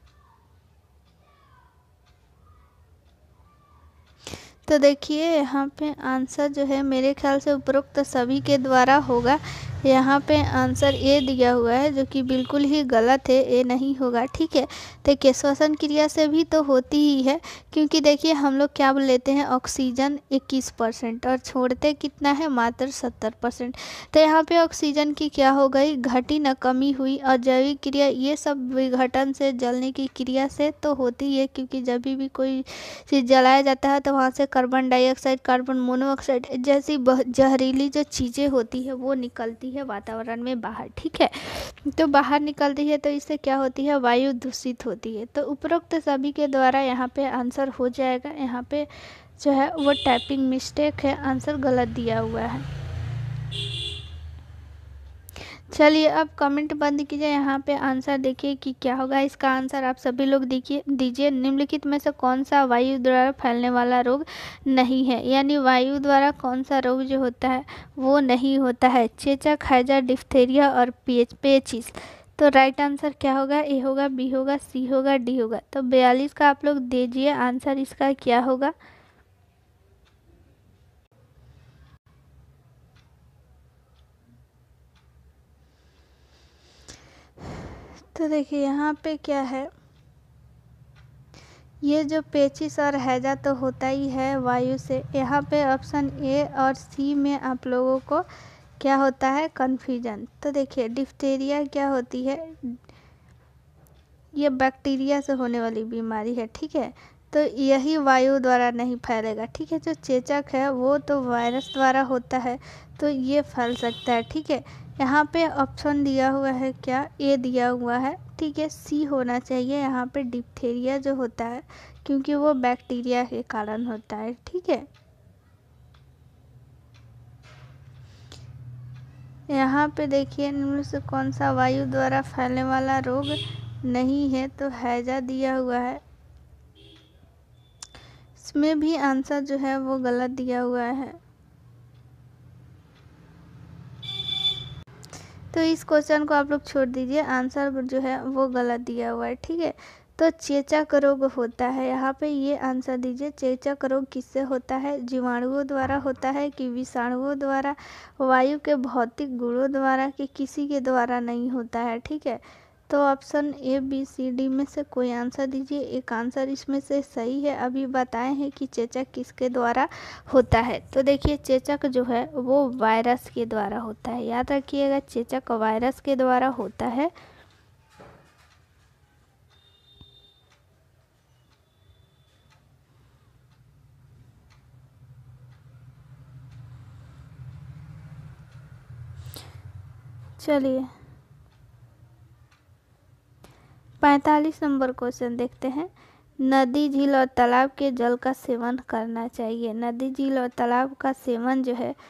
तो देखिए यहाँ पे आंसर जो है मेरे ख्याल से उपरोक्त सभी के द्वारा होगा। यहाँ पे आंसर ए दिया हुआ है जो कि बिल्कुल ही गलत है, ए नहीं होगा। ठीक है, देखिए श्वसन क्रिया से भी तो होती ही है, क्योंकि देखिए हम लोग क्या लेते हैं, ऑक्सीजन इक्कीस परसेंट और छोड़ते कितना है, मात्र सत्तर परसेंट। तो यहाँ पे ऑक्सीजन की क्या हो गई, घटी न कमी हुई। और जैविक क्रिया ये सब विघटन से, जलने की क्रिया से तो होती है, क्योंकि जब भी कोई चीज़ जलाया जाता है तो वहाँ से कार्बन डाइऑक्साइड, कार्बन मोनोऑक्साइड जैसी जहरीली जो चीज़ें होती है वो निकलती है वातावरण में बाहर। ठीक है, तो बाहर निकलती है तो इससे क्या होती है, वायु दूषित होती है। तो उपरोक्त सभी के द्वारा यहाँ पे आंसर हो जाएगा। यहाँ पे जो है वो टाइपिंग मिस्टेक है, आंसर गलत दिया हुआ है। चलिए अब कमेंट बंद कीजिए, यहाँ पे आंसर देखिए कि क्या होगा। इसका आंसर आप सभी लोग देखिए दीजिए। निम्नलिखित में से कौन सा वायु द्वारा फैलने वाला रोग नहीं है, यानी वायु द्वारा कौन सा रोग जो होता है वो नहीं होता है? चेचक, हैजा, डिफ्थेरिया और पेच पेचिस। तो राइट आंसर क्या होगा, ए होगा, बी होगा, सी होगा, डी होगा? तो बयालीस का आप लोग दीजिए आंसर, इसका क्या होगा? तो देखिए यहाँ पे क्या है, ये जो पेचिस और हैजा तो होता ही है वायु से। यहाँ पे ऑप्शन ए और सी में आप लोगों को क्या होता है, कन्फ्यूजन। तो देखिए डिफ्थेरिया क्या होती है, ये बैक्टीरिया से होने वाली बीमारी है। ठीक है, तो यही वायु द्वारा नहीं फैलेगा। ठीक है, जो चेचक है वो तो वायरस द्वारा होता है, तो ये फैल सकता है। ठीक है, यहाँ पे ऑप्शन दिया हुआ है क्या, ए दिया हुआ है। ठीक है, सी होना चाहिए यहाँ पे, डिप्थेरिया जो होता है, क्योंकि वो बैक्टीरिया के कारण होता है। ठीक है, यहाँ पे देखिए इनमें से कौन सा वायु द्वारा फैलने वाला रोग नहीं है, तो हैजा दिया हुआ है। इसमें भी आंसर जो है वो गलत दिया हुआ है। तो इस क्वेश्चन को आप लोग छोड़ दीजिए, आंसर जो है वो गलत दिया हुआ है। ठीक है, तो चेचक रोग होता है, यहाँ पे ये आंसर दीजिए। चेचक रोग किससे होता है, जीवाणुओं द्वारा होता है कि विषाणुओं द्वारा, वायु के भौतिक गुणों द्वारा, कि किसी के द्वारा नहीं होता है। ठीक है, तो option A B C D में से कोई आंसर दीजिए। एक आंसर इसमें से सही है। अभी बताए हैं कि चेचक किसके द्वारा होता है। तो देखिए चेचक जो है वो वायरस के द्वारा होता है। याद रखिएगा चेचक वायरस के द्वारा होता है। चलिए पैंतालीस नंबर क्वेश्चन देखते हैं। नदी, झील और तालाब के जल का सेवन करना चाहिए। नदी, झील और तालाब का सेवन जो है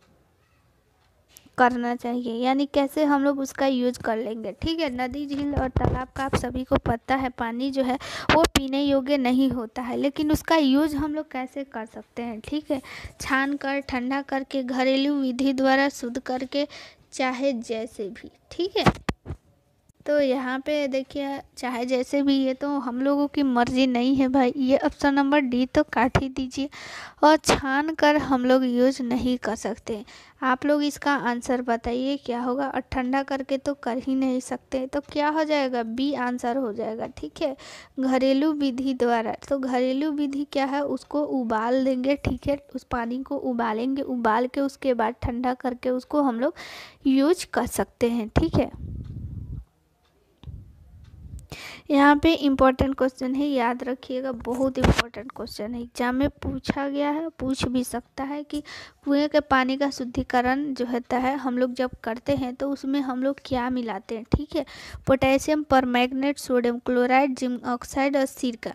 करना चाहिए, यानी कैसे हम लोग उसका यूज कर लेंगे। ठीक है, नदी, झील और तालाब का आप सभी को पता है पानी जो है वो पीने योग्य नहीं होता है, लेकिन उसका यूज हम लोग कैसे कर सकते हैं। ठीक है, छान कर, ठंडा करके, घरेलू विधि द्वारा शुद्ध करके, चाहे जैसे भी। ठीक है, तो यहाँ पे देखिए चाहे जैसे भी, ये तो हम लोगों की मर्जी नहीं है भाई। ये ऑप्शन नंबर डी तो काट ही दीजिए। और छान कर हम लोग यूज नहीं कर सकते। आप लोग इसका आंसर बताइए क्या होगा। और ठंडा करके तो कर ही नहीं सकते, तो क्या हो जाएगा, बी आंसर हो जाएगा। ठीक है, घरेलू विधि द्वारा। तो घरेलू विधि क्या है, उसको उबाल देंगे। ठीक है, उस पानी को उबालेंगे, उबाल के उसके बाद ठंडा करके उसको हम लोग यूज कर सकते हैं। ठीक है, यहाँ पे इम्पोर्टेंट क्वेश्चन है, याद रखिएगा, बहुत इम्पोर्टेंट क्वेश्चन है। एग्जाम में पूछा गया है, पूछ भी सकता है कि कुएं के पानी का शुद्धिकरण जो होता है हम लोग जब करते हैं तो उसमें हम लोग क्या मिलाते हैं। ठीक है, potassium permanganate, sodium chloride, zinc oxide और सिरका।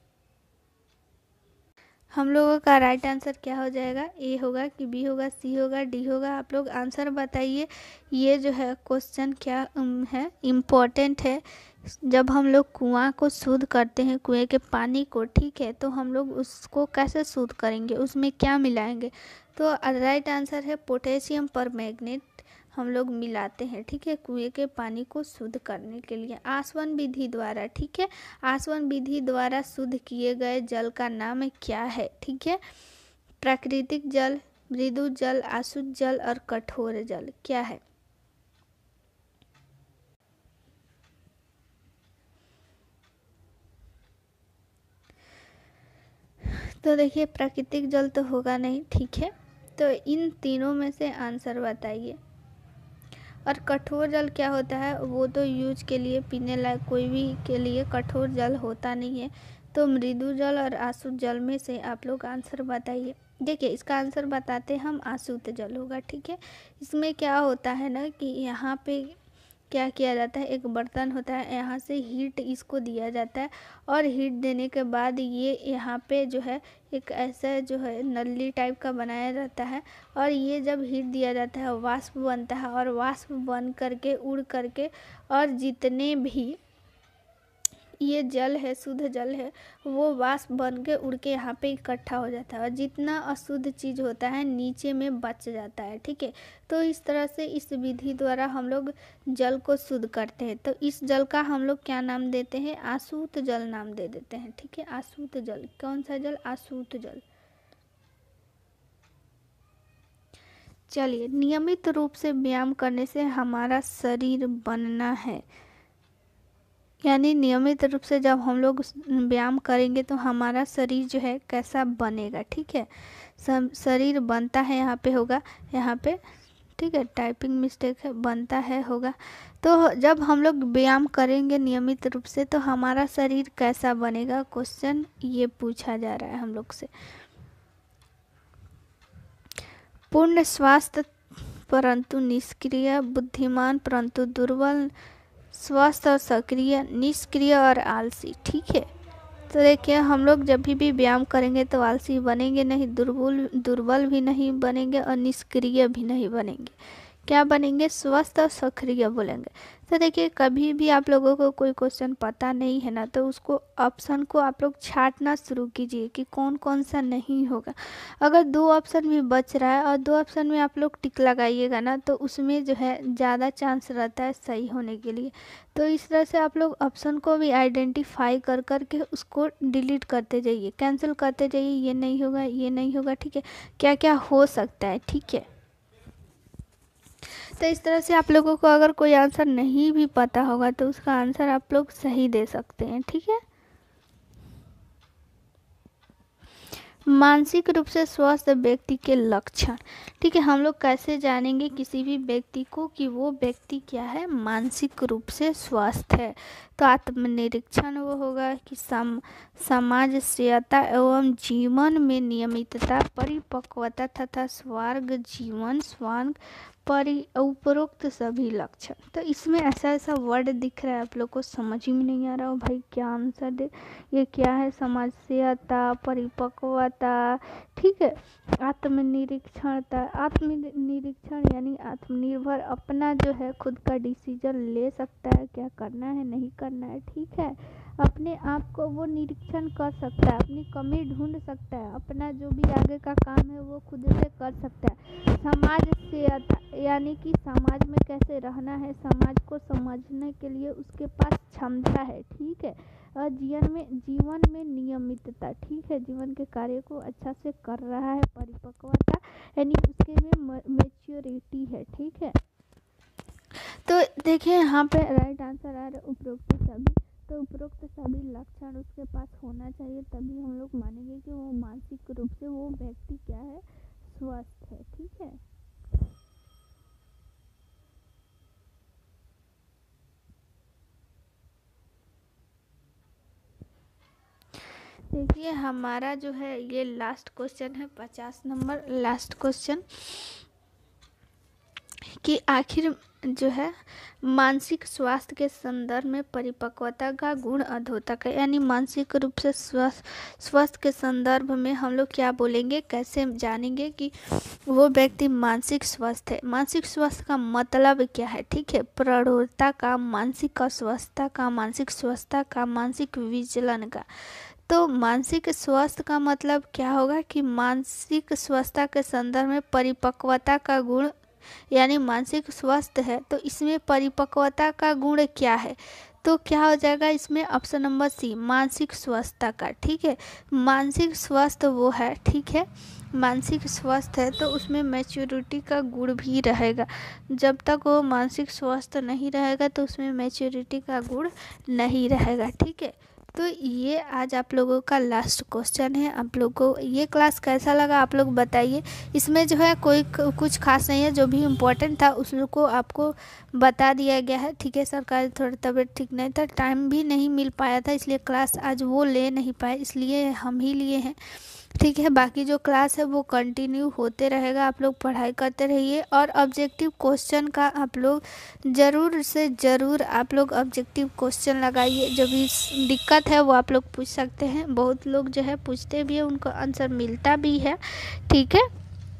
हम लोगों का राइट आंसर क्या हो जाएगा, ए होगा कि बी होगा, सी होगा, डी होगा। आप लोग आंसर बताइए। ये जो है क्वेश्चन क्या है, इम्पोर्टेंट है। जब हम लोग कुआं को शुद्ध करते हैं, कुएं के पानी को, ठीक है, तो हम लोग उसको कैसे शुद्ध करेंगे, उसमें क्या मिलाएंगे। तो राइट आंसर है पोटेशियम परमैंगनेट हम लोग मिलाते हैं। ठीक है, कुएं के पानी को शुद्ध करने के लिए आसवन विधि द्वारा। ठीक है, आसवन विधि द्वारा शुद्ध किए गए जल का नाम क्या है। ठीक है, प्राकृतिक जल, मृदु जल, अशुद्ध जल और कठोर जल क्या है। तो देखिए प्राकृतिक जल तो होगा नहीं। ठीक है, तो इन तीनों में से आंसर बताइए। और कठोर जल क्या होता है, वो तो यूज के लिए, पीने लायक कोई भी के लिए कठोर जल होता नहीं है। तो मृदु जल और अशुद्ध जल में से आप लोग आंसर बताइए। देखिए इसका आंसर बताते हम, अशुद्ध जल होगा। ठीक है, इसमें क्या होता है ना कि यहाँ पे क्या किया जाता है, एक बर्तन होता है, यहाँ से हीट इसको दिया जाता है और हीट देने के बाद ये यहाँ पे जो है एक ऐसा जो है नली टाइप का बनाया जाता है और ये जब हीट दिया जाता है वाष्प बनता है और वाष्प बन करके उड़ करके और जितने भी ये जल है, शुद्ध जल है, वो वाष्प बन के उड़ के यहाँ पे इकट्ठा हो जाता है और जितना अशुद्ध चीज़ होता है नीचे में बच जाता है। ठीक है, तो इस तरह से इस विधि द्वारा हम लोग जल को शुद्ध करते हैं। तो इस जल का हम लोग क्या नाम देते हैं, अशुद्ध जल नाम दे देते हैं। ठीक है, अशुद्ध जल, कौन सा जल, अशुद्ध जल। चलिए, नियमित रूप से व्यायाम करने से हमारा शरीर बनना है, यानी नियमित रूप से जब हम लोग व्यायाम करेंगे तो हमारा शरीर जो है कैसा बनेगा। ठीक है, शरीर बनता है, यहाँ पे होगा, यहाँ पे, ठीक है, टाइपिंग मिस्टेक है, बनता है होगा। तो जब हम लोग व्यायाम करेंगे नियमित रूप से तो हमारा शरीर कैसा बनेगा, क्वेश्चन ये पूछा जा रहा है हम लोग से। पूर्ण स्वास्थ्य परंतु निष्क्रिय, बुद्धिमान परंतु दुर्बल, स्वस्थ और सक्रिय, निष्क्रिय और आलसी। ठीक है, तो देखिए हम लोग जब भी भी व्यायाम करेंगे तो आलसी बनेंगे नहीं, दुर्बल दुर्बल भी नहीं बनेंगे और निष्क्रिय भी नहीं बनेंगे। क्या बनेंगे, स्वस्थ और सक्रिय बोलेंगे। तो देखिए कभी भी आप लोगों को कोई क्वेश्चन पता नहीं है ना, तो उसको ऑप्शन को आप लोग छांटना शुरू कीजिए कि कौन कौन सा नहीं होगा। अगर दो ऑप्शन भी बच रहा है और दो ऑप्शन में आप लोग टिक लगाइएगा ना, तो उसमें जो है ज़्यादा चांस रहता है सही होने के लिए। तो इस तरह से आप लोग ऑप्शन को भी आइडेंटिफाई कर कर के उसको डिलीट करते जाइए, कैंसिल करते जाइए, ये नहीं होगा, ये नहीं होगा। ठीक है, क्या क्या हो सकता है। ठीक है, तो इस तरह से आप लोगों को अगर कोई आंसर नहीं भी पता होगा तो उसका आंसर आप लोग सही दे सकते हैं, ठीक है। मानसिक रूप से स्वस्थ व्यक्ति के लक्षण, ठीक है। हम लोग कैसे जानेंगे किसी भी व्यक्ति को कि वो व्यक्ति क्या है, मानसिक रूप से स्वस्थ है। तो आत्मनिरीक्षण वो होगा कि सम समाजशीलता एवं जीवन में नियमितता, परिपक्वता तथा स्वर्ग जीवन स्वांग परि उपरोक्त सभी लक्षण। तो इसमें ऐसा ऐसा वर्ड दिख रहा है आप लोग को समझ ही में नहीं आ रहा हो भाई क्या आंसर दे, ये क्या है, समाजशीलता, परिपक्वता, ठीक है, आत्मनिरीक्षणता। आत्मनिरीक्षण यानी आत्मनिर्भर, अपना जो है खुद का डिसीजन ले सकता है, क्या करना है नहीं करना है, ठीक है। अपने आप को वो निरीक्षण कर सकता है, अपनी कमी ढूंढ सकता है, अपना जो भी आगे का काम है वो खुद से कर सकता है। समाज से यानी कि समाज में कैसे रहना है, समाज को समझने के लिए उसके पास क्षमता है, ठीक है। और जीवन में जीवन में नियमितता, ठीक है, जीवन के कार्य को अच्छा से कर रहा है। परिपक्वता यानी उसके में मैच्योरिटी है, ठीक है। तो देखिए यहाँ पे राइट आंसर आ रहा है उपरोक्त सभी। तो उपरोक्त सभी लक्षण उसके पास होना चाहिए, तभी हम लोग मानेंगे कि वो मानसिक रूप से वो व्यक्ति क्या है, स्वस्थ है, ठीक है। देखिए हमारा जो है ये लास्ट क्वेश्चन है, पचास नंबर लास्ट क्वेश्चन, कि आखिर जो है मानसिक स्वास्थ्य के संदर्भ में परिपक्वता का गुण अधोतक है। यानी मानसिक रूप से स्वस्थ स्वस्थ के संदर्भ में हम लोग क्या बोलेंगे, कैसे जानेंगे कि वो व्यक्ति मानसिक स्वस्थ है। मानसिक स्वास्थ्य का मतलब क्या है, ठीक है, प्रौढ़ता का, मानसिक अस्वस्थता का, मानसिक स्वस्थता का, मानसिक विचलन का। तो मानसिक स्वास्थ्य का मतलब क्या होगा कि मानसिक स्वास्थ्य के संदर्भ में परिपक्वता का गुण, यानी मानसिक स्वास्थ्य है तो इसमें परिपक्वता का गुण क्या है, तो क्या हो जाएगा इसमें ऑप्शन नंबर सी, मानसिक स्वास्थ्य का, ठीक है। मानसिक स्वास्थ्य वो है, ठीक है, मानसिक स्वास्थ्य है तो उसमें मैच्योरिटी का गुण भी रहेगा। जब तक वो मानसिक स्वास्थ्य नहीं रहेगा तो उसमें मैच्योरिटी का गुण नहीं रहेगा, ठीक है। तो ये आज आप लोगों का लास्ट क्वेश्चन है। आप लोगों को ये क्लास कैसा लगा आप लोग बताइए। इसमें जो है कोई कुछ खास नहीं है, जो भी इम्पोर्टेंट था उसको आपको बता दिया गया है, ठीक है। सरकार थोड़ा तबीयत ठीक नहीं था, टाइम भी नहीं मिल पाया था, इसलिए क्लास आज वो ले नहीं पाए, इसलिए हम ही लिए हैं, ठीक है। बाकी जो क्लास है वो कंटिन्यू होते रहेगा, आप लोग पढ़ाई करते रहिए। और ऑब्जेक्टिव क्वेश्चन का आप लोग ज़रूर से ज़रूर आप लोग ऑब्जेक्टिव क्वेश्चन लगाइए, जो भी दिक्कत है वो आप लोग पूछ सकते हैं। बहुत लोग जो है पूछते भी है, उनको आंसर मिलता भी है, ठीक है।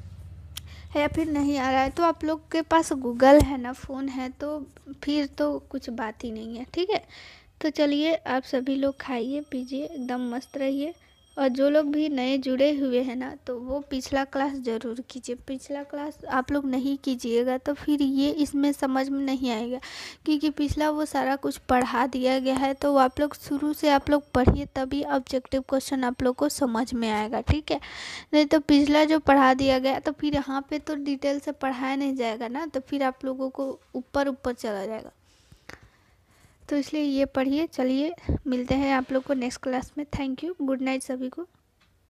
या फिर नहीं आ रहा है तो आप लोग के पास गूगल है ना, फ़ोन है, तो फिर तो कुछ बात ही नहीं है, ठीक है। तो चलिए आप सभी लोग खाइए पीजिए, एकदम मस्त रहिए। और जो लोग भी नए जुड़े हुए हैं ना, तो वो पिछला क्लास ज़रूर कीजिए। पिछला क्लास आप लोग नहीं कीजिएगा तो फिर ये इसमें समझ में नहीं आएगा, क्योंकि पिछला वो सारा कुछ पढ़ा दिया गया है। तो आप लोग शुरू से आप लोग पढ़िए, तभी ऑब्जेक्टिव क्वेश्चन आप लोग को समझ में आएगा, ठीक है। नहीं तो पिछला जो पढ़ा दिया गया तो फिर यहाँ पे तो डिटेल से पढ़ाया नहीं जाएगा ना, तो फिर आप लोगों को ऊपर ऊपर चला जाएगा। तो इसलिए ये पढ़िए। चलिए मिलते हैं आप लोग को नेक्स्ट क्लास में। थैंक यू, गुड नाइट सभी को।